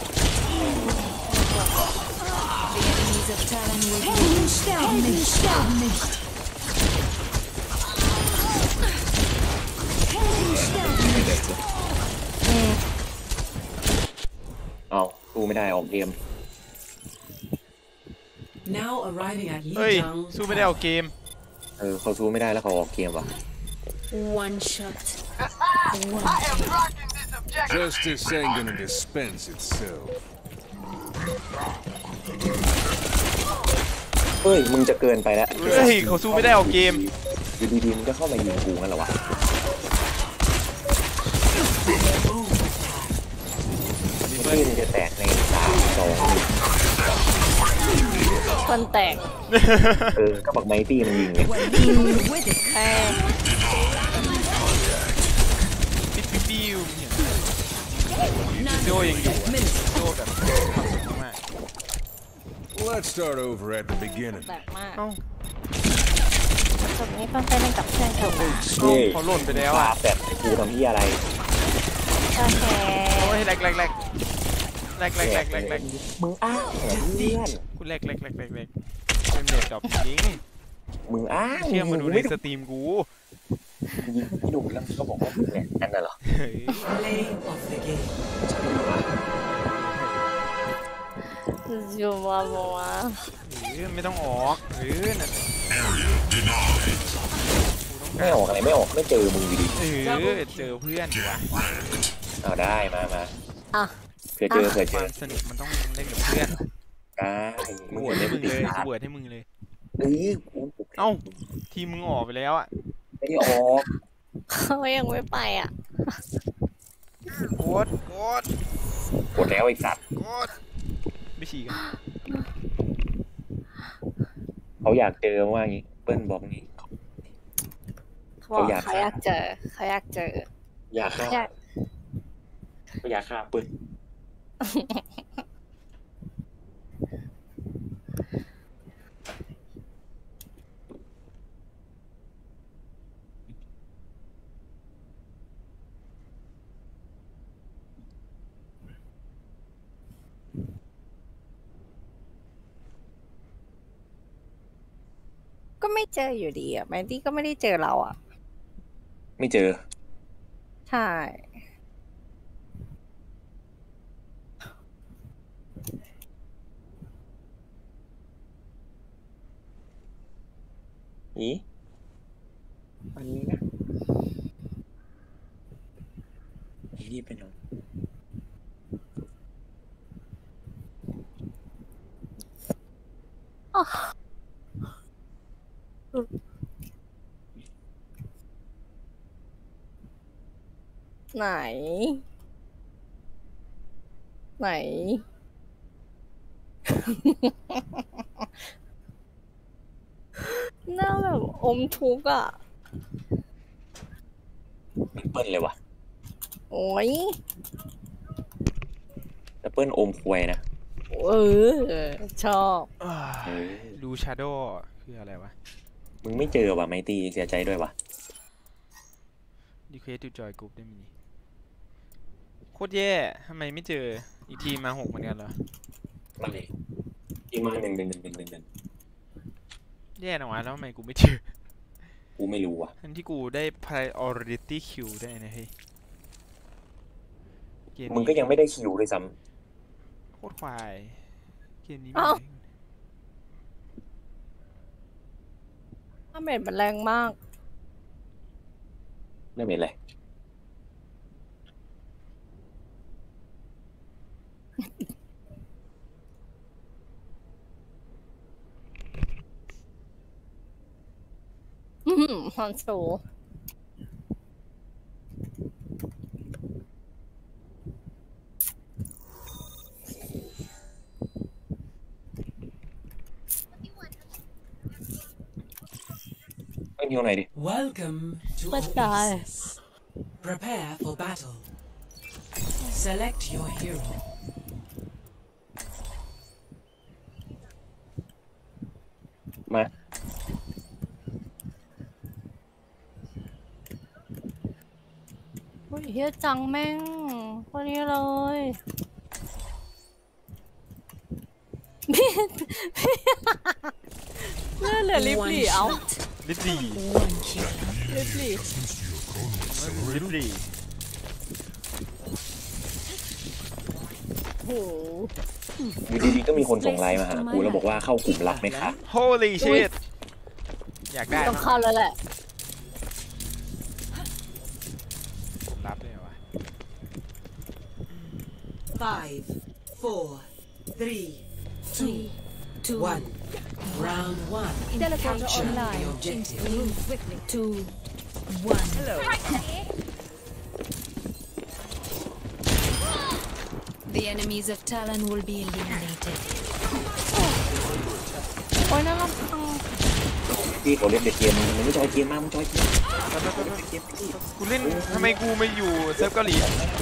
เอาสู้ไม่ได้ออกเกม Now arriving at เฮ้ย Lijiang. สู้ไม่ได้เอาเกมเขาสู้ไม่ได้แล้วเขาออกเกมว่ะ One shot Justice ain't gonna dispense itself. เฮ้ยมึงจะเกินไปแล้วเฮ้ยเขาสู้ไม่ได้เอาเกมอยู่ดีๆมึงก็เข้ามายิงกูงั้นเหรอวะเฮ้ยมึงจะแตกใน3-2 คนแตกก็บอกไมตี้มันยิงไงแค่ปิ้วโดยังอยู่โดแบบความสุขมาก Let's start over at the beginning. แตกมากจบนี้ต้องไปเล่นกับเพื่อนเถอะเขาหล่นไปแล้วอ่ะแบบกูทำที่อะไรโอเคโอ้ยแรกมึงอ้างเหรอเพื่อนกูแรกเป็นเน็ตดรอปจริงมึงอ้างเชื่อมาดูในสตรีมกูยิงพี่ดุแล้วก็บอกว่าเนี่ยนั่นน่ะเหรอ Play of the game. อยู่มาบัวไม่ต้องออกนั่นไม่ออกอะไรไม่ออกไม่เจอมึงอยู่ดีเจอเพื่อนอยู่วะเอาได้มาอ่ะเผื่อเจอความสนุกมันต้องเล่นกับเพื่อนได้กูบวชให้มึงเลยกูบวชให้มึงเลยเอ้าทีมึงออกไปแล้วอ่ะไม่ได้ออกเขายังไม่ไปอ่ะกดกดแล้วไอ้สัตว์ไม่ฉีกกันเขาอยากเจอว่างี้เปิ้ลบอกงี้เขาอยากเจออยากฆ่าเขาอยากฆ่าเปิ้ลก็ไม่เจออยู่ดีอ่ะแมนดี้ก็ไม่ได้เจอเราอ่ะไม่เจอใช่อันนี้นะรีบไปหน่อยไหนหน้าแบบอมทุกข์อ่ะมันเปิ้ลเลยวะโอ้ยแต่เปิ้ลอมควยนะชอบดูชาโดคืออะไรวะมึงไม่เจอว่ะไมตีเสียใจด้วยว่ะดีเควสดูจอยกรุ๊ปได้มีโคตรแย่ทำไมไม่เจออีกทีมา6เหมือนกันเหรอมาเลยอีกมาหนึ่งแย่หน่อยแล้วทำไมกูไม่เจอกูไม่รู้ว่ะทั้งที่กูได้ priority kill ได้นะเฮ้ยมึงก็ยังไม่ได้คิวเลยซ้ำโคตรควายเกมนี้ถ้าเม็ดมันแรงมากไม่เป็นไรฮอนโซไม่มีตรงไหนดิ Welcome to Oasis. Prepare for battle. Select your hero. มาเฮียจังแม่งคนนี้เลยเลื่อนเหลือลิฟลี่เอาลิฟลี่ลิฟลี่โหอยู่ดีๆก็มีคนส่งไลน์มาหากูแล้วบอกว่าเข้ากลุ่มลับไหมคะ Holy shit อยากได้ต้องเข้าแล้วแหละผมรับเลยวะ 5, 4, 3, 2, 1. Round 1. Teleporter Capture online. the objective. Move quickly. 2, 1. Hello. The enemies of Talon will be eliminated. โอ้ยน่ารักจังพี่เขาเล่นเด็กเกมมึงไม่จอยเกมมากมึงจอยเกมกูเล่นทำไมกูไม่อยู่เซิร์ฟเกาหลี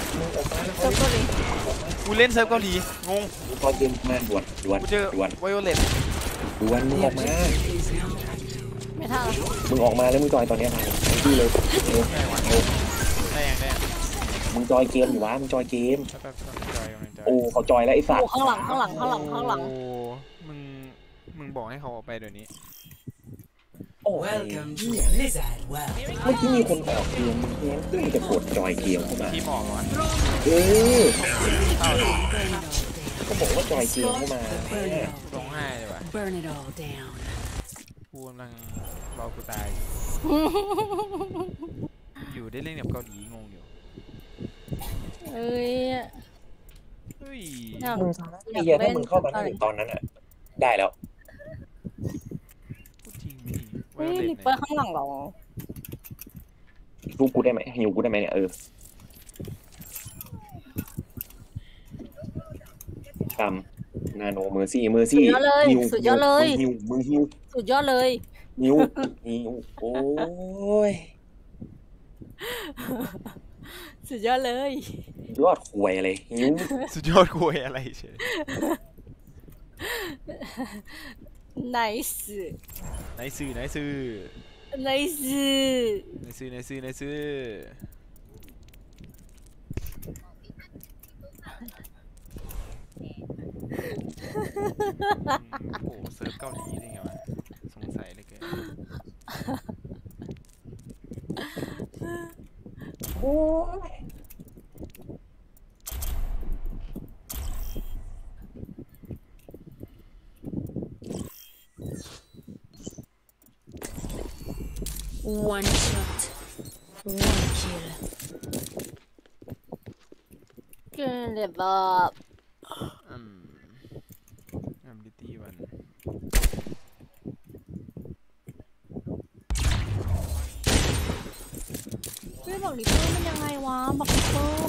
กูเล่นเซิร์ฟเกาหลีงงจอยเกมมาด่วนกูเจอไวโอเลตด่วนมึงออกมาไม่ทันมึงออกมาแล้วมึงจอยตอนนี้มาพี่เลยได้ยังได้มึงจอยเกมอยู่วะมึงจอยเกมโอ้เขาจอยแล้วไอ้สัตว์ข้างหลังโอ้มึงบอกให้เขาออกไปเดี๋ยวนี้โอ้ Welcome to Blizzard World เมื่อกี้มีคนออกเกมเนี่ยซึ่งจะกดจอยเกมเข้ามาที่หมอกวะก็บอกว่าจอยเกมเข้ามาร้องไห้เลยวะ Burn it all down กูกำลังรอกูตายอยู่ได้เล่นกับเกาหลีงงอยู่เอ้ยมึงไอ้เหี้ยถ้ามึงเข้ามาถึงตอนนั้นอ่ะได้แล้วลิปเปอร์ข้างหลังเรารูปกูได้ไหมหิวกูได้ไหมเนี่ยตามนาโนเมอร์ซี่สุดยอดเลยมึงหิวสุดยอดเลยหิวโอ้ยสุดยอดเลยยอดควยอะไรหิวสุดยอดควยอะไรเฉย nice โอ้เซิร์ฟเกาหลีได้ไงวะสงสัยเลยแกโอ้ย One shot, one kill. Can't live up. Ability 1. เฮ้ยบักลิปเปอร์มันยังไงวะบักลิปเปอร์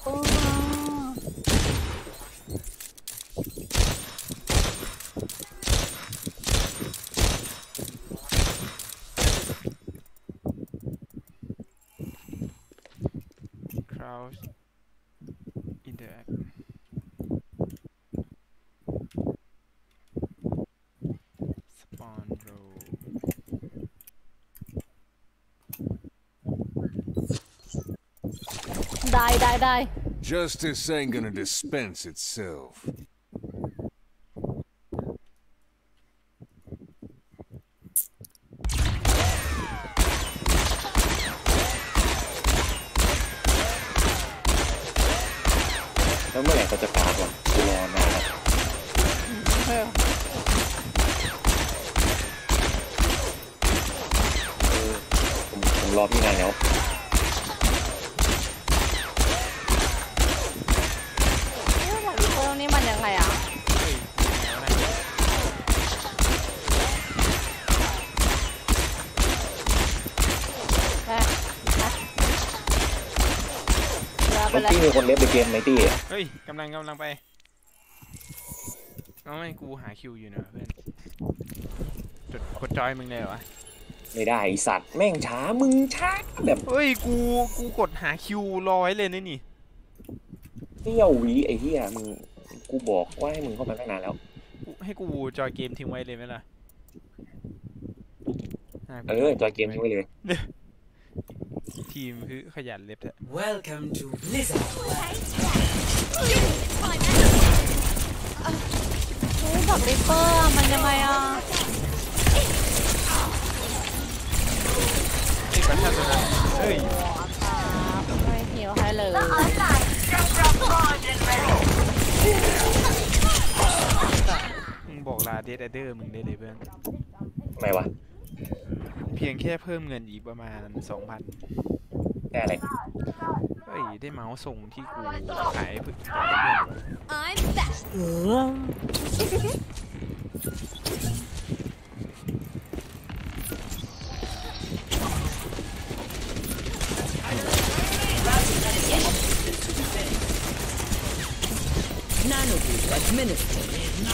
interact สปอนโรได้ Justice ain't gonna dispense itself. แล้วเมื่อไหร่เขาจะการ์ดวะกูรอนานแล้วผมรอพี่นานแล้วนี่มันยังไงอ่ะไปเลยตี้มีคนเล็บในเกมไหมตี้เฮ้ยกำลังไปเอาไม่กูหาคิวอยู่เนอะเพื่อนกดจอยมึงเลยเหรอวะไม่ได้ไอสัตว์แม่งช้ามึงช้าแบบเฮ้ยกูกดหาคิวรอไว้เลยนี่เที่ยววีไอ้เหี้ยมึงกูบอกว่าให้มึงเข้ามาตั้งนานแล้วให้กูจอยเกมทิ้งไว้เลยไหมล่ะจอยเกมทิ้งไว้เลยทีมคือขยันเล็บเถอะ Welcome to Blizzard. บอกริปเปอร์มันยังไงอ่ะนี่ปัญหาตัวนั้นเฮ้ยไม่หิวให้เลยมึงบอกลาเดดเดอร์มึงได้เลยเพื่อนทำไมวะเพียงแค่เพิ่มเงินอีกประมาณ 2,000 ได้อะไรเฮ้ยได้เมาส์ส่งที่กูขายเพื่อน I'm back. Nanoboost administered.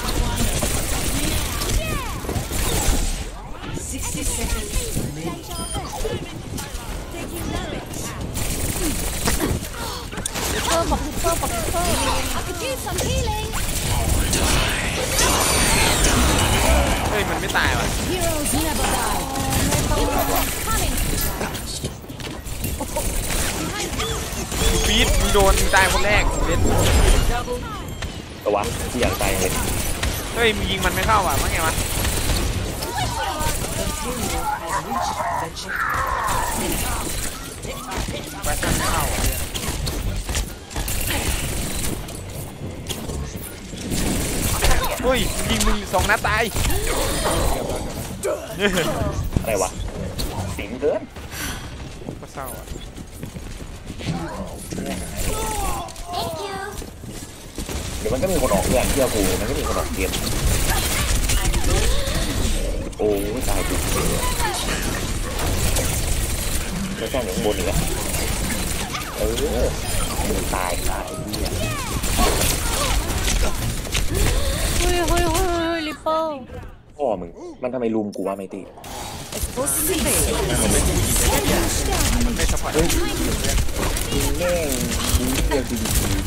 60 seconds remaining. Taking damage. บอกริปเปอร์ I could use some healing. เฮ้ยมันไม่ตายวะ Heroes never die. Coming. ฟีดมึงโดนตายคนแรกเล่นตัววะที่อยากตายเลยเฮ้ยมึงยิงมันไม่เข้าว่ะว่าไงวะ ไปชันไม่เข้าอ่ะเฮ้ยยิงมึง2 นัดตายอะไรวะสิงเกินก็เศร้าอ่ะเดี๋ยวมันก็มีคนออกเพื่อนเชื่อกูมันก็มีคนออกเกมโอ้ยตายกูแล้วแค่หนึ่งบนอีกแล้วมึงตายเหี้ยเฮ้ยริปเปอร์พ่อมึงมันทำไมลุมกูวะไม่ตีมันไม่สปอร์ตแม่งมึงเรียกดี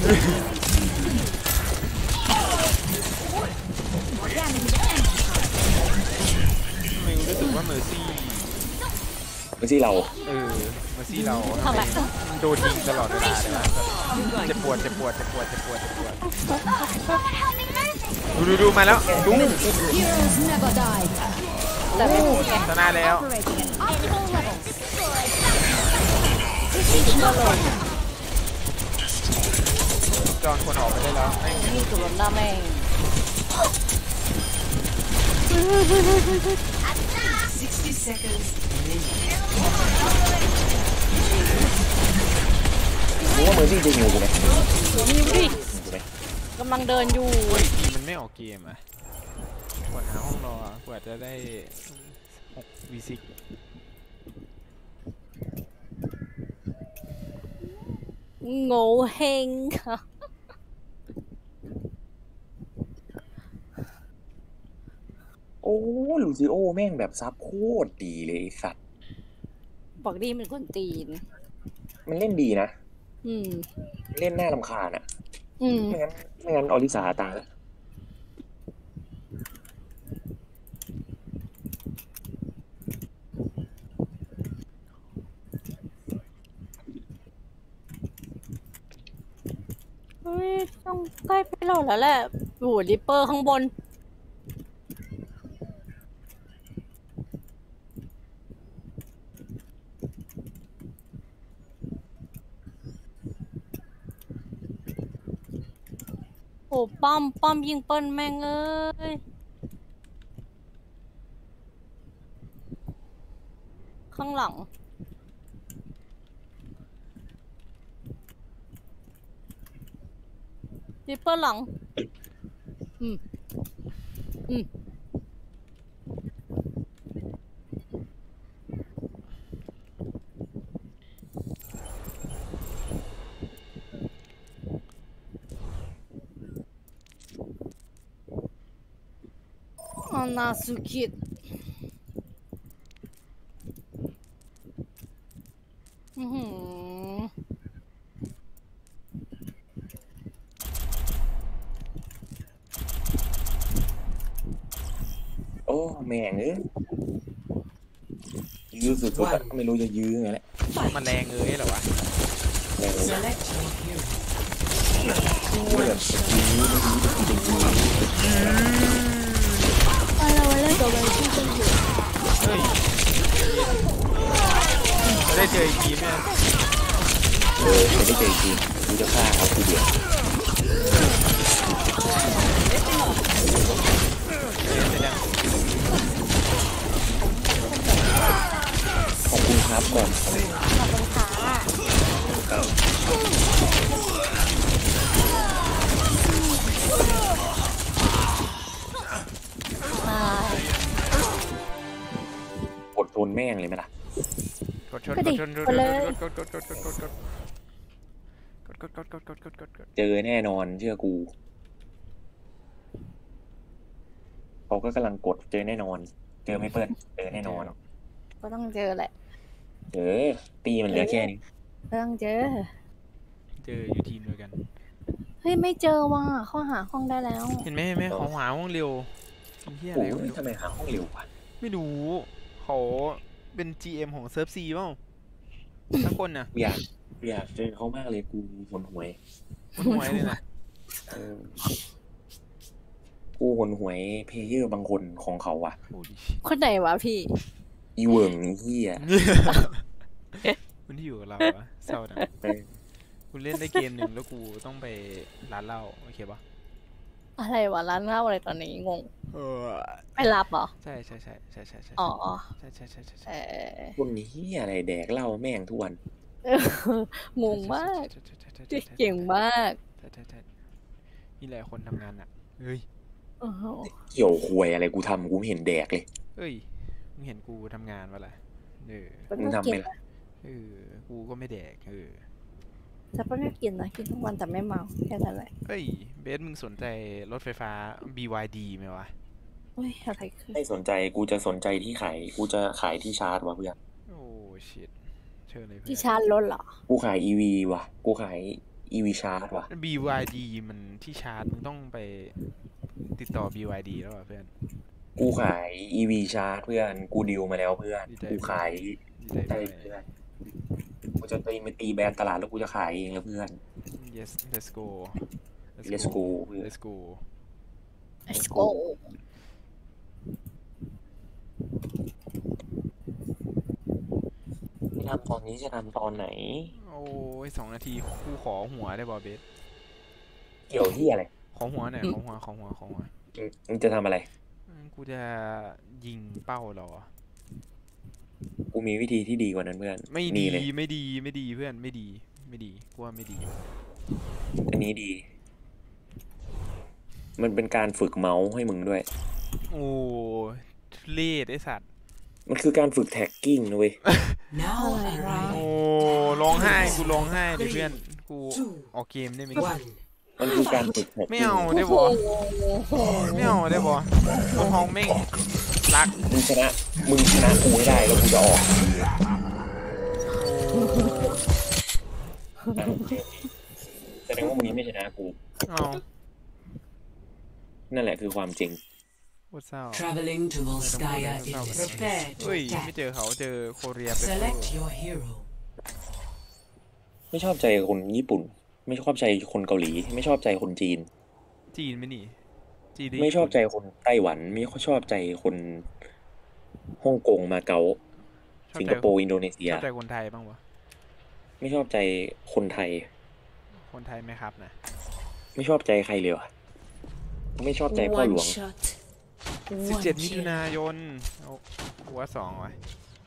ไม่รู้สึกว่าเมอร์ซี่ไม่ใช่เราเมอร์ซี่เราทำไมโดนยิงตลอดเวลาเลยนะเจ็บปวดดูมาแล้วดู Heroes never die. แต่ไม่พูดไงชนะแล้ว Operating at optimal levels. จอนคนออกไปได้แล้วนี่คือรถหน้าแม่ง 60 seconds remaining. มึงว่าเมอร์ซี่จะอยู่กูไหมมีดิกำลังเดินอยู่เฮ้ยทีมมันไม่ออกเกมอ่ะกดหาห้องรอกว่าจะได้6 v6 โง่เฮงค่ะโอ้ลูซิโอแม่งแบบซับโคตรดีเลยไอ้สัตว์บอกดีเป็นคนตีนมันเล่นดีนะ เล่นน่ารำคาญอ่ะไม่งั้นอลิสาตายแล้วเฮ้ยต้องใกล้ไปโหลดแล้วแหละโอ้โหริปเปอร์ข้างบนโอ้ป้อมยิงเปิ้ลแม่งเอ้ยข้างหลังริปเปอร์หลังนาสุกิโอ้แม่งยื้อสุดๆก็ไม่รู้จะยื้อไงแหละมันแรงเหรอวะได้เจออีกทีไหมไม่ได้เจออีกทีกูจะฆ่าเขาทีเดียวขอบคุณครับก่อนขอบคุณค่ะอดทนแม่งเลยไหมล่ะเจอแน่นอนเชื่อกูเขาก็กำลังกดเจอแน่นอนเจอไม่เปิดเจอแน่นอนก็ต้องเจอแหละตีมันเหลือแค่นี้ก็ต้องเจออยู่ทีมด้วยกันเฮ้ยไม่เจอว่ะเขาหาห้องได้แล้วเห็นไหมเขาหาห้องเร็วที่อะไรทำไมหาห้องเร็ววะไม่รู้เขาเป็น GM ของเซิร์ฟซีเปล่าทุกคนน่ะอยากเจอเขามากเลยกูหนหวยเลยนะกูหนหวยเพลเยอร์บางคนของเขาว่ะคนไหนวะพี่อีเวิร์งเฮียคุณที่อยู่กับเราวะเศร้าจังคุณเล่นได้เกมหนึ่งแล้วกูต้องไปร้านเหล้าโอเคปะอะไรวะร้านเหล้าอะไรตอนนี้งงไปรับเหรอใช่อ๋อใช่คนนี้อะไรแดกเหล้าแม่งทุกวันงงมากเก่งมากนี่แหละคนทำงานอ่ะเฮ้ยเกี่ยวควยอะไรกูทำกูเห็นแดกเลยเฮ้ยมึงเห็นกูทำงานวะล่ะมึงทำไปละกูก็ไม่แดกแต่ป้าไม่กินนะกินทุกวันแต่ไม่เมาแค่นั้นแหละเฮ้ยเบสมึงสนใจรถไฟฟ้า BYD ไหมวะอะไรคือไม่สนใจกูจะสนใจที่ขายกูจะขายที่ชาร์จวะเพื่อนโอ้ชิตเชิญเลยที่ชาร์จรถเหรอกูขาย EV ว่ะกูขาย EV ชาร์จว่ะ BYD มันที่ชาร์จมึงต้องไปติดต่อ BYD แล้วเพื่อนกูขาย EV ชาร์จเพื่อนกูดีลมาแล้วเพื่อนกูขายได้เพื่อนกูจะไปตีแบรนด์ตลาดแล้วกูจะขายเองแล้วเพื่อน yes let's go let's go let's go let's go ไม่ทำตอนนี้จะทำตอนไหนโอ้ย2 นาทีกูขอหัวได้บอเบสเกี่ยวที่อะไรขอหัวหน่อยขอหัวมึงจะทำอะไรกูจะยิงเป้าเหรอกูมีวิธีที่ดีกว่านั้นเพื่อนไม่ดีเพื่อนไม่ดีกูว่าไม่ดีอันนี้ดีมันเป็นการฝึกเมาส์ให้มึงด้วยโอ้เลดไอสัตว์มันคือการฝึกแท็กกิ้งนะเว้ยโอ้ร้องไห้กูร้องไห้ดิเพื่อนกูออกเกมได้ไหมมันคือการฝึกแท็กกิ้งไม่เอาได้บ่ตัวห้องแม่งรักมึงชนะกูไม่ได้แล้วกูจะออกแสดงว่ามึงไม่ชนะกูนั่นแหละคือความจริง Traveling to Volskaya is prepared to attack ไม่เจอเขาเจอโคเรีย Select your hero ไม่ชอบใจคนญี่ปุ่นไม่ชอบใจคนเกาหลีไม่ชอบใจคนจีนไม่นี่ไม่ชอบใจคนไต้หวันไม่ชอบใจคนฮ่องกงมาเก๊าสิงคโปร์อินโดนีเซียชอบใจคนไทยบ้างวะไม่ชอบใจคนไทยไหมครับนะไม่ชอบใจใครเลยว่ะไม่ชอบใจพ่อหลวง 17 มิถุนายนเอาหัว2ไว้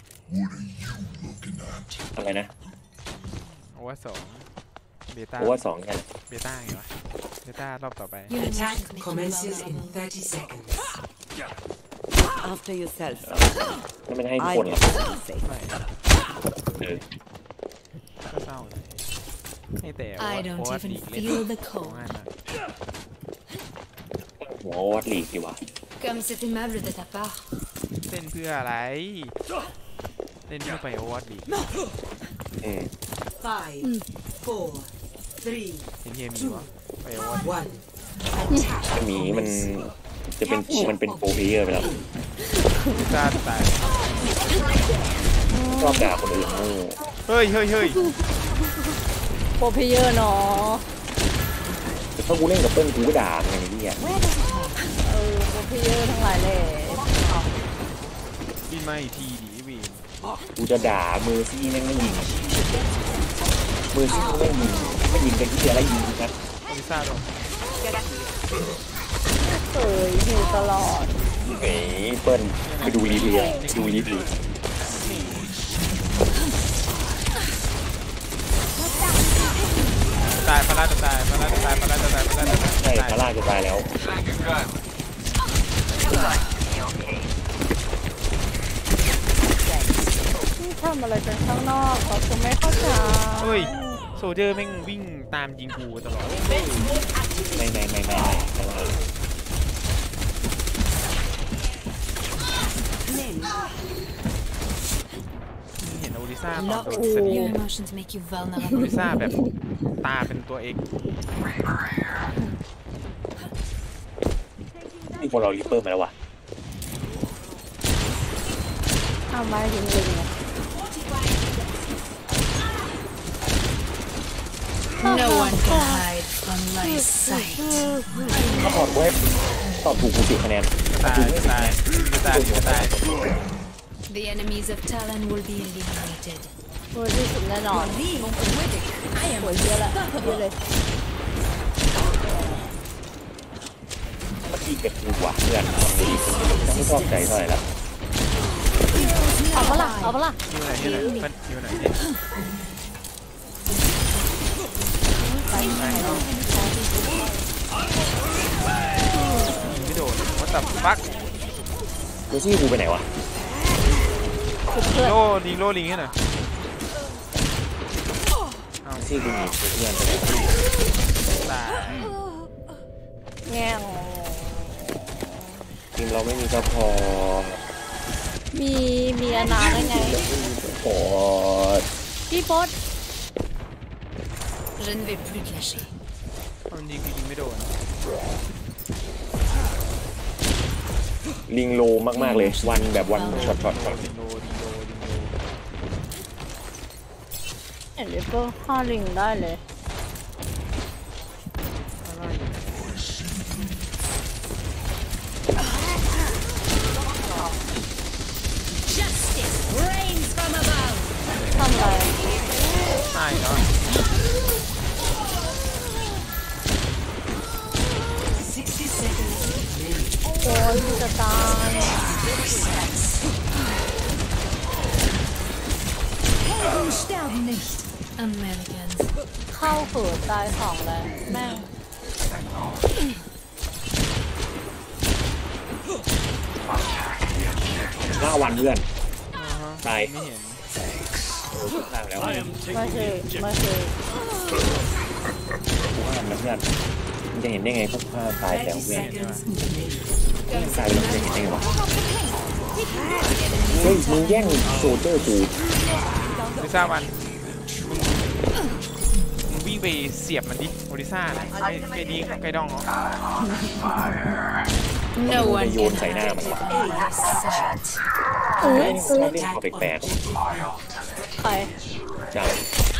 อะไรนะหัว2เบต้าหัว2ไงเบต้าไงวะเบต้ารอบต่อไป Attack commences in 30 seconds After yourself นั่นไม่ให้ทุกคนหรอกก็เศร้าเลยให้แต่ว่าวัดลีกเล่นง่ายมากหัววัดลีกดีวะ Comme c'est aimable de ta part. เล่นเพื่ออะไรเล่นเพื่อไปโอวัตดิ 5, 4, 3, เห็นเกมอยู่วะไปโอวัตหมีมันจะเป็นโปรเพลเยอร์ไปแล้วจ้าตายชอบด่าคนอื่นโง่เฮ้ยโปรเพเยอร์เนาะแต่ถ้ากูเล่นกับเปิ้ลกูก็ด่ามันอย่างนี้อ่ะโปรเพเยอร์ทั้งหลายเลยบินมาอีกทีดิวีนกูจะด่ามือซี่แม่งไม่ยิงมือซี่ไม่ยิงเป็นที่อะไรยิงนะอลิซ่าโดนเคยอยู่ตลอดเอ๋เปิ้ลไปดูรีเพลย์ดูรีเพลย์ตายพาราจะตายใช่พาราจะตายแล้วทำอะไรกันข้างนอกเขาจะไม่เข้าใจเฮ้ยโซเดอร์แม่งวิ่งตามยิงกูตลอดไม่เห็นโอลิซ่าตอนโดนสนิทโอลิซ่าแบบตาเป็นตัวเอกนี่พวกเราลิปเปอร์มาแล้ววะทำไมถึงลิง No one can hide from my sight. ถ้าตอบเว็บตอบถูกกู10 คะแนนตาย The enemies of Talon will be eliminated. ตัวที่สุดแน่นอนสวยเยอะละเยอะเลยเมื่อกี้เก็บกูหวะเพื่อนไม่ชอบใจเท่าไหร่แล้วเอาปะล่ะอยู่ไหนเนี่ยไม่โดนว่าตับฟักดูซี่กูไปไหนวะโลลิงให้หน่อยซี่กูหนีเพื่อนไปแล้วตายแง่งทีมเราไม่มีซัพพอร์ตมีอนาได้ไงโอ้ยพี่โพส Je ne vais plus te lâcher. มันยิงไม่โดนลิงโลมากๆเลยวันช็อตเห็นลิปเปอร์ฆ่าลิงได้เลย Justice reigns from above. ทำไรใช่เนาะ 60 seconds. โอ้ยจะตาย Helden sterben nicht. Americans. เข้าเขือตายสองเลยแม่ง 5 วันเพื่อนตายไม่เห็นตายแล้วไม่เคยกูห้ามนะเพื่อนมึงจะเห็นได้ไงพวกข้าตายแล้วเพื่อนตายแล้วมึงจะเห็นได้ไงวะเฮ้ยมึงแย่งโซเจอร์กูลิซ่าวันมึงวิ่งไปเสียบมันดิโอลิซ่าไกดีไกดองเหรอ No one โยน can ใส่หน้า hide มันวะ from my sight. เล่นพอแปลกใครๆจัง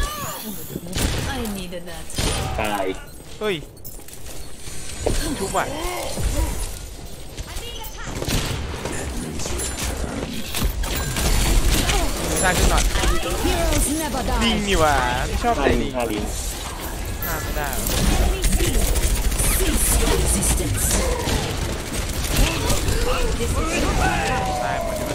I needed that. ตายเฮ้ยทุบว่ะลิซ่าขึ้นหน่อย Heroes never ลิง die. นี่ว่ะไม่ชอบใจลิงฆ่าลิงฆ่าไม่ได้ Cease your resistance. ตายหมดเลย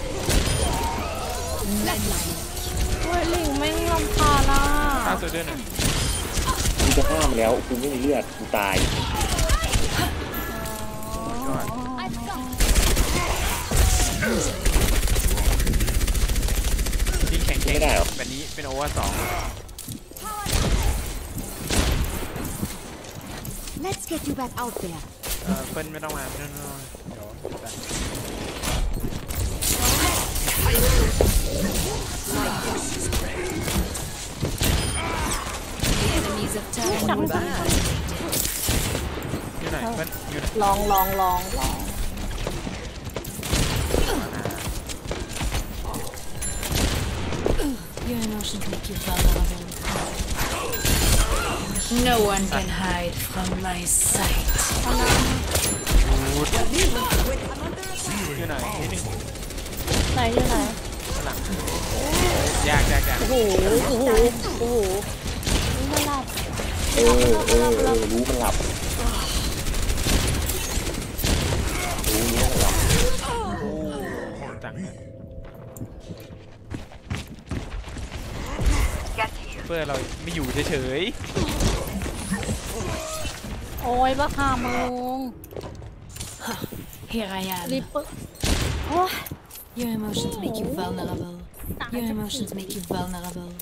เฮ้ยลิงแม่งรำคาญอ่ะฆ่าโซเดอร์หน่อยกูจะฆ่ามันแล้วกูไม่มีเลือดกูตายลิงแข็งไม่ได้หรอแบบนี้เป็นโอเวอร์2 Let's get you back out there. เปิ้ลไม่ต้องมาเดี๋ยว Enemies of time. อยู่ไหนเปิ้ลอยู่ไหนลอง Your emotions make you vulnerable. No one can hide from my sight. อยู่ไหนนิดนึงไหนอยู่ไหนหลังยากโอ้โหไม่หลับรู้มันหลับจังเพื่อเราไม่อยู่เฉยโอ้ยบ้าคามึง Here I am. รีบโอ้ย Your emotions make you vulnerable. Your emotions make you vulnerable.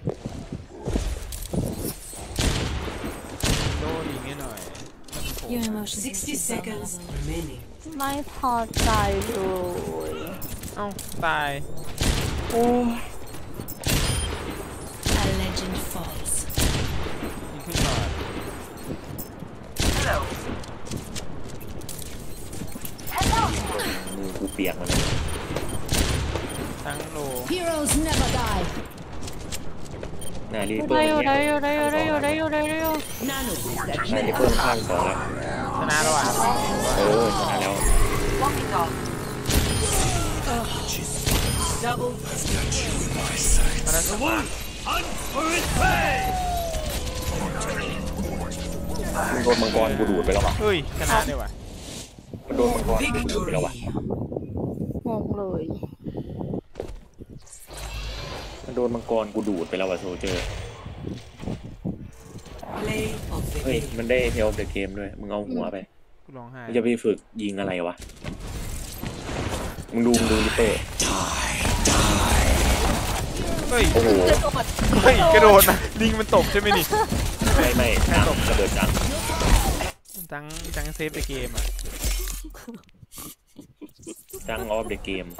โดนอีกนิดหน่อย Your emotions 60 seconds remaining. ไม่พอใจเลยเอ้าตายโอ้ย A legend falls. ยิงขึ้นก่อนมือกูเปียกมาเลยตั้งโล Heroes never die. นายรีบเปิดได้อยู่นายรีบเปิดข้างสองแล้วชนะแล้วอ่ะชนะแล้ว Double. มาแล้วมึงโดนมังกรกูดูดไปแล้วว่ะเฮ้ยชนะเลยว่ะมันโดนมังกรกูดูดไปแล้วว่ะงงเลยมันโดนมังกรกูดูดไปแล้วว่ะโซเจอร์ Play of the เฮ้ยมันได้เทลเดอะเกมด้วยมึงเอาหัวไปกูร้องไห้มึงจะไปฝึกยิงอะไรวะมึงดูลิเปอร์เฮ้ยโอ้โหเฮ้ยกระโดดนะลิงมันตกใช่ไหมนี่ไม่จังระเบิดจังจังเซฟในเกมอ่ะจังออฟเดอะเกม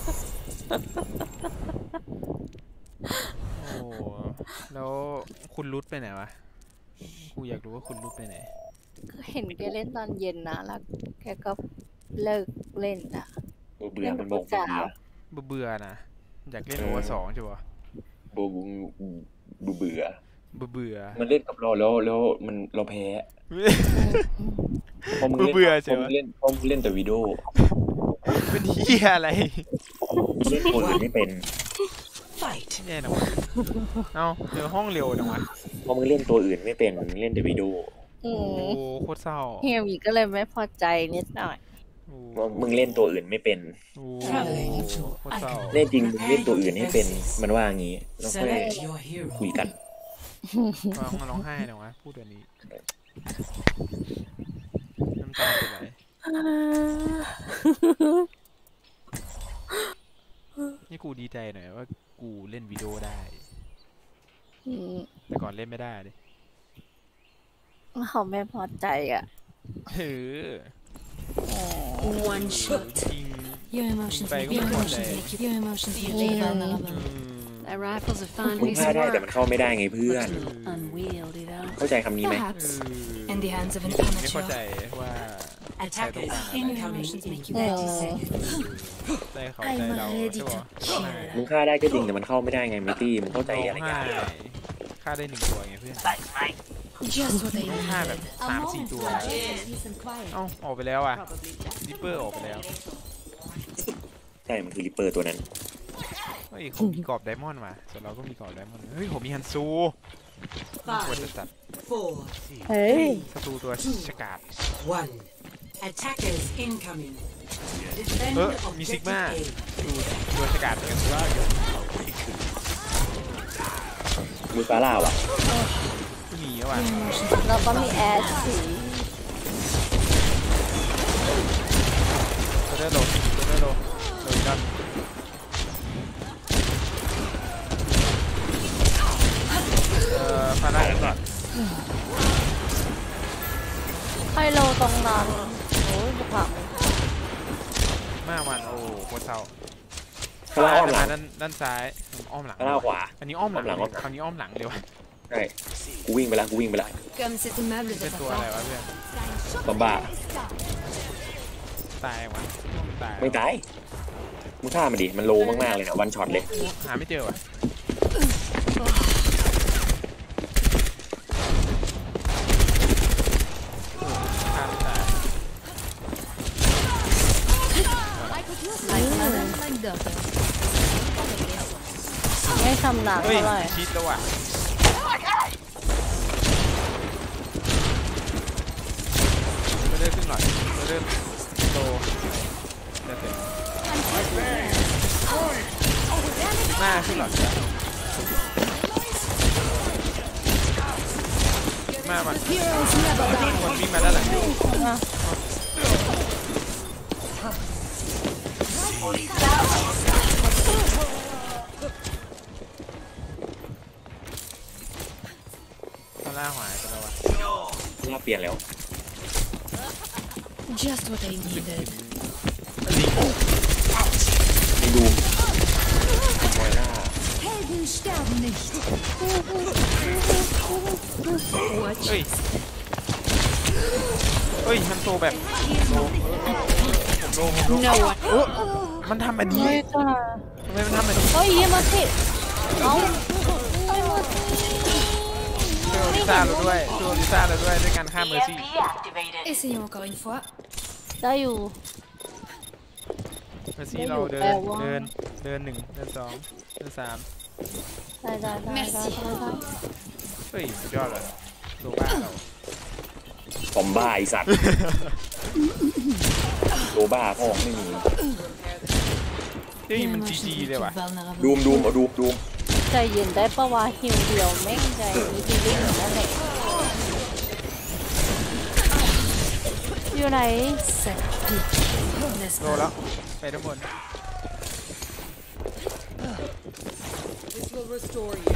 โอ้แล้วคุณรุดไปไหนวะกูอยากรู้ว่าคุณรุดไปไหนก็เห็นแกเล่นตอนเย็นนะแล้วแกก็เลิกเล่นอ่ะเบื่อมันบอกเบื่อนะอยากเล่นโอเวอร์2ใช่ปะเบื่อมันเล่นกับเราแล้วมันเราแพ้เบื่อใช่ปะพอมึงเล่นแต่วิดีโอเป็นเหี้ยอะไรเล่นคนอื่นไม่เป็นแน่นอนเอ้าเดี๋ยวห้องเร็วจังวะพอมึงเล่นตัวอื่นไม่เป็นมึงเล่นแต่วิดีโอโอ้โคตรเศร้าเฮียมีก็เลยไม่พอใจนิดหน่อยมึงเล่นตัวอื่นไม่เป็นโคตรเศร้าเล่นจริงมึงเล่นตัวอื่นให้เป็นมันว่างี้แล้วค่อยคุยกันร้องไห้จังวะพูดแบบนี้น้ำตาเป็นไรนี่กูดีใจหน่อยว่ากูเล่นวิดีโอได้แต่ก่อนเล่นไม่ได้ดิเขาไม่พอใจอ่ะ One shot. Your emotions make you vulnerable. Their rifles are fine มึงฆ่าได้แต่มันเข้าไม่ได้ไงเพื่อน unwieldy though. เข้าใจคำนี้ไหม In the hands of an ไม่เข้า amateur. ใจว่า Attackers incoming. Make you ใจเขาใจเราใช่ปะมึงฆ่าได้ก็จริงแต่มันเข้าไม่ได้ไงมิตี้มึงเข้าใจอะไรกันฆ่าได้1 ตัวไงเพื่อนฆ่าแบบ3-4 ตัวเอ้าออกไปแล้วอ่ะริปเปอร์ออกไปแล้วใช่มันคือริปเปอร์ตัวนั้นเฮ้ยเขามีกรอบไดมอนด์มาส่วนเราก็มีกรอบไดมอนด์เฮ้ยผมมีฮันซูควรจะจัดเฮ้ยศัตรูตัวฉกาจมีซิกมาดูตัวฉกาจกันว่าดูฟาร่าว่ะหนีว่ะแล้วก็มีแอสสีตัวได้โหลดกันพาหน้ากันก่อนให้โลตรงนั้นยจะผักมาวันโอ้โคตรเศร้าข้างล่างอ้อมหลังด้านซ้ายอ้อมหลังข้างล่างขวาอันนี้อ้อมหลังคราวนี้อ้อมหลังเดี๋ยวใช่กูวิ่งไปแล้วกูวิ่งไปแล้ว Comme c'est aimable de เป็น ta ตัว part. อะไรวะเพื่อนบอมบ้าตายวะตายไม่ตายมึงฆ่ามันดิมันโลมากๆเลยนะวันช็อตเลยหาไม่เจอวะไม่ทำหนักเท่าไหร่ชิดแล้วอ่ะเริ่มขึ้นหน่อยเริ่มโตจะเสร็จหน้าขึ้นหลอดมาคนวิ่งมาด้านหลังตอนล่าหายไปแล้ววะล่าเปลี่ยนแล้ว Just what I needed. ไปดูมอยล่า Helden sterben nicht. เฮ้ยมันโตแบบโลมันทำแบบนี้ทำไมมันทำแบบนี้เฮ้ยยี่มาสิเอาช่วยลิซ่าเราด้วยด้วยการฆ่าเมอร์ซี่ Essayons encore une fois. ได้อยู่เมอร์ซี่เราเดิน1เดิน2เดิน3 ได้เฮ้ยสุดยอดเลยโลบ้าเราผมบ้าไอสัตว์โลบ้าพ่อไม่มีเฮ้ยมันจีจีเลยว่ะดูมใจเย็นได้ปะวะหิวเดียวแม่งใจมีทีวิ่งนั่นแหละอยู่ไหนโลแล้วไปทั้งหมด This will restore you.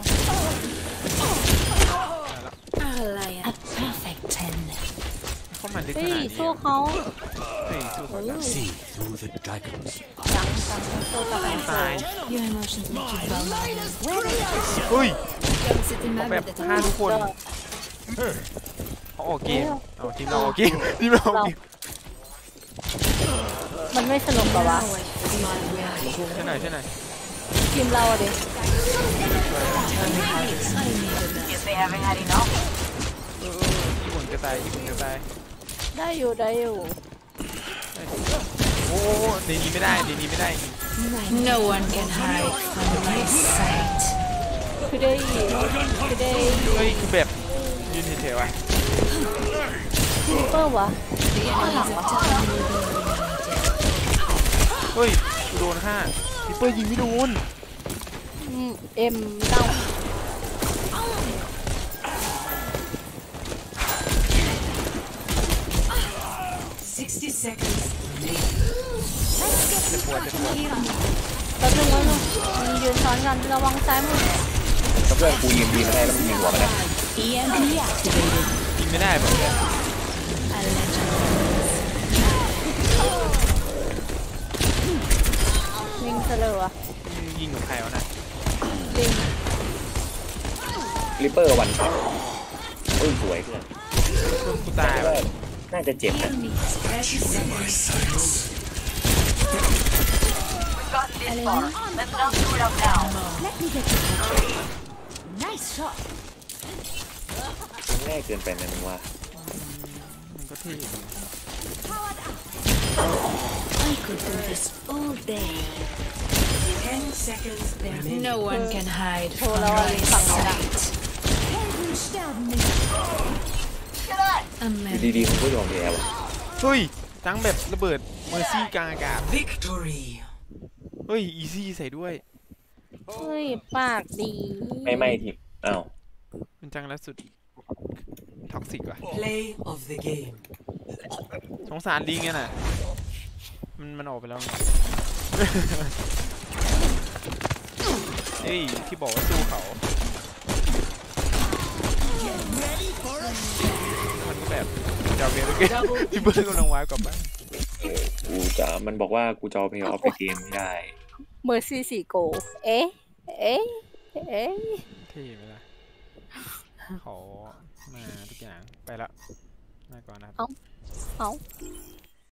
A perfect 10. เข้ามาลึกขเฮ้ยนาดนี้สู้เขาเฮ้ยสู้เขาจัง See through the dragons. จังสู้กับตาย Your emotions make you vulnerable. เฮ้ย Comme c'est เขา aimable แบบ de ta ฆ่า part. ทุกคนเขาออกเกมเอาทีมเราออกเกมมันไม่สนุกหรอวะใช่ไหนทีมเราอะดิ Guess they haven't had enough. ญี่ปุ่นจะตายได้อยู่โอ้เดนี้ไม่ได้ No one can hide from my sight. คือได้เฮ้ยคือแบบยืนเฉยๆว่ะซูเปอร์วะเฮ้ยโดนฆ่าซิปเปอร์ยิงไม่โดนเอ็มเน่า 60 seconds. จะปวดแป๊บนึงมันยืนซ้อนกันระวังซ้ายมือแล้วเพื่อนกูยิงไม่ได้แล้วมึงยิงหัวมันนะ EMP activated. ยิงไม่ได้แบบเนี้ยวิ่งเสลอวะยิงของใครวะนะวิ่งริปเปอร์วันช็อตเฮ้ยสวยเพื่อนกูตายว่ะน่าจะเจ็บนะ Got this far. Let's not screw it up now. Let me get you. Nice shot. ง่ายเกินไปนะมึงว่ามันก็เท่ I could do this all day. 10 seconds remaining. No one can hide โช from ว์แล้ว my ฝั่งนี้นะ sight. Helden sterben nicht. อยู่ดีๆมึงก็ยอมแพ้ว่ะเฮ้ยตั้งแบบระเบิดเมอร์ซี่กลางอากาศ Victory. เฮ้ยอีซี่ใส่ด้วยเฮ้ยปากดีไม่ทีมอ้าวมันจังแล้วสุดท็อกซิกว่ะ Play of the game. สงสารลิงไงน่ะมันออกไปแล้วไง เฮ้ยที่บอกว่าสู้เขามันก็แบบจะเมียพี่เบิร์ดกำลังวายกลับบ้านมันบอกว่ากูจะเอาเพย์ออฟในเกมไม่ได้เมอร์ซี่4โกเอ๊ะเท่ไหมล่ะขอมาทุกอย่างไปละมาก่อนนะครับเอา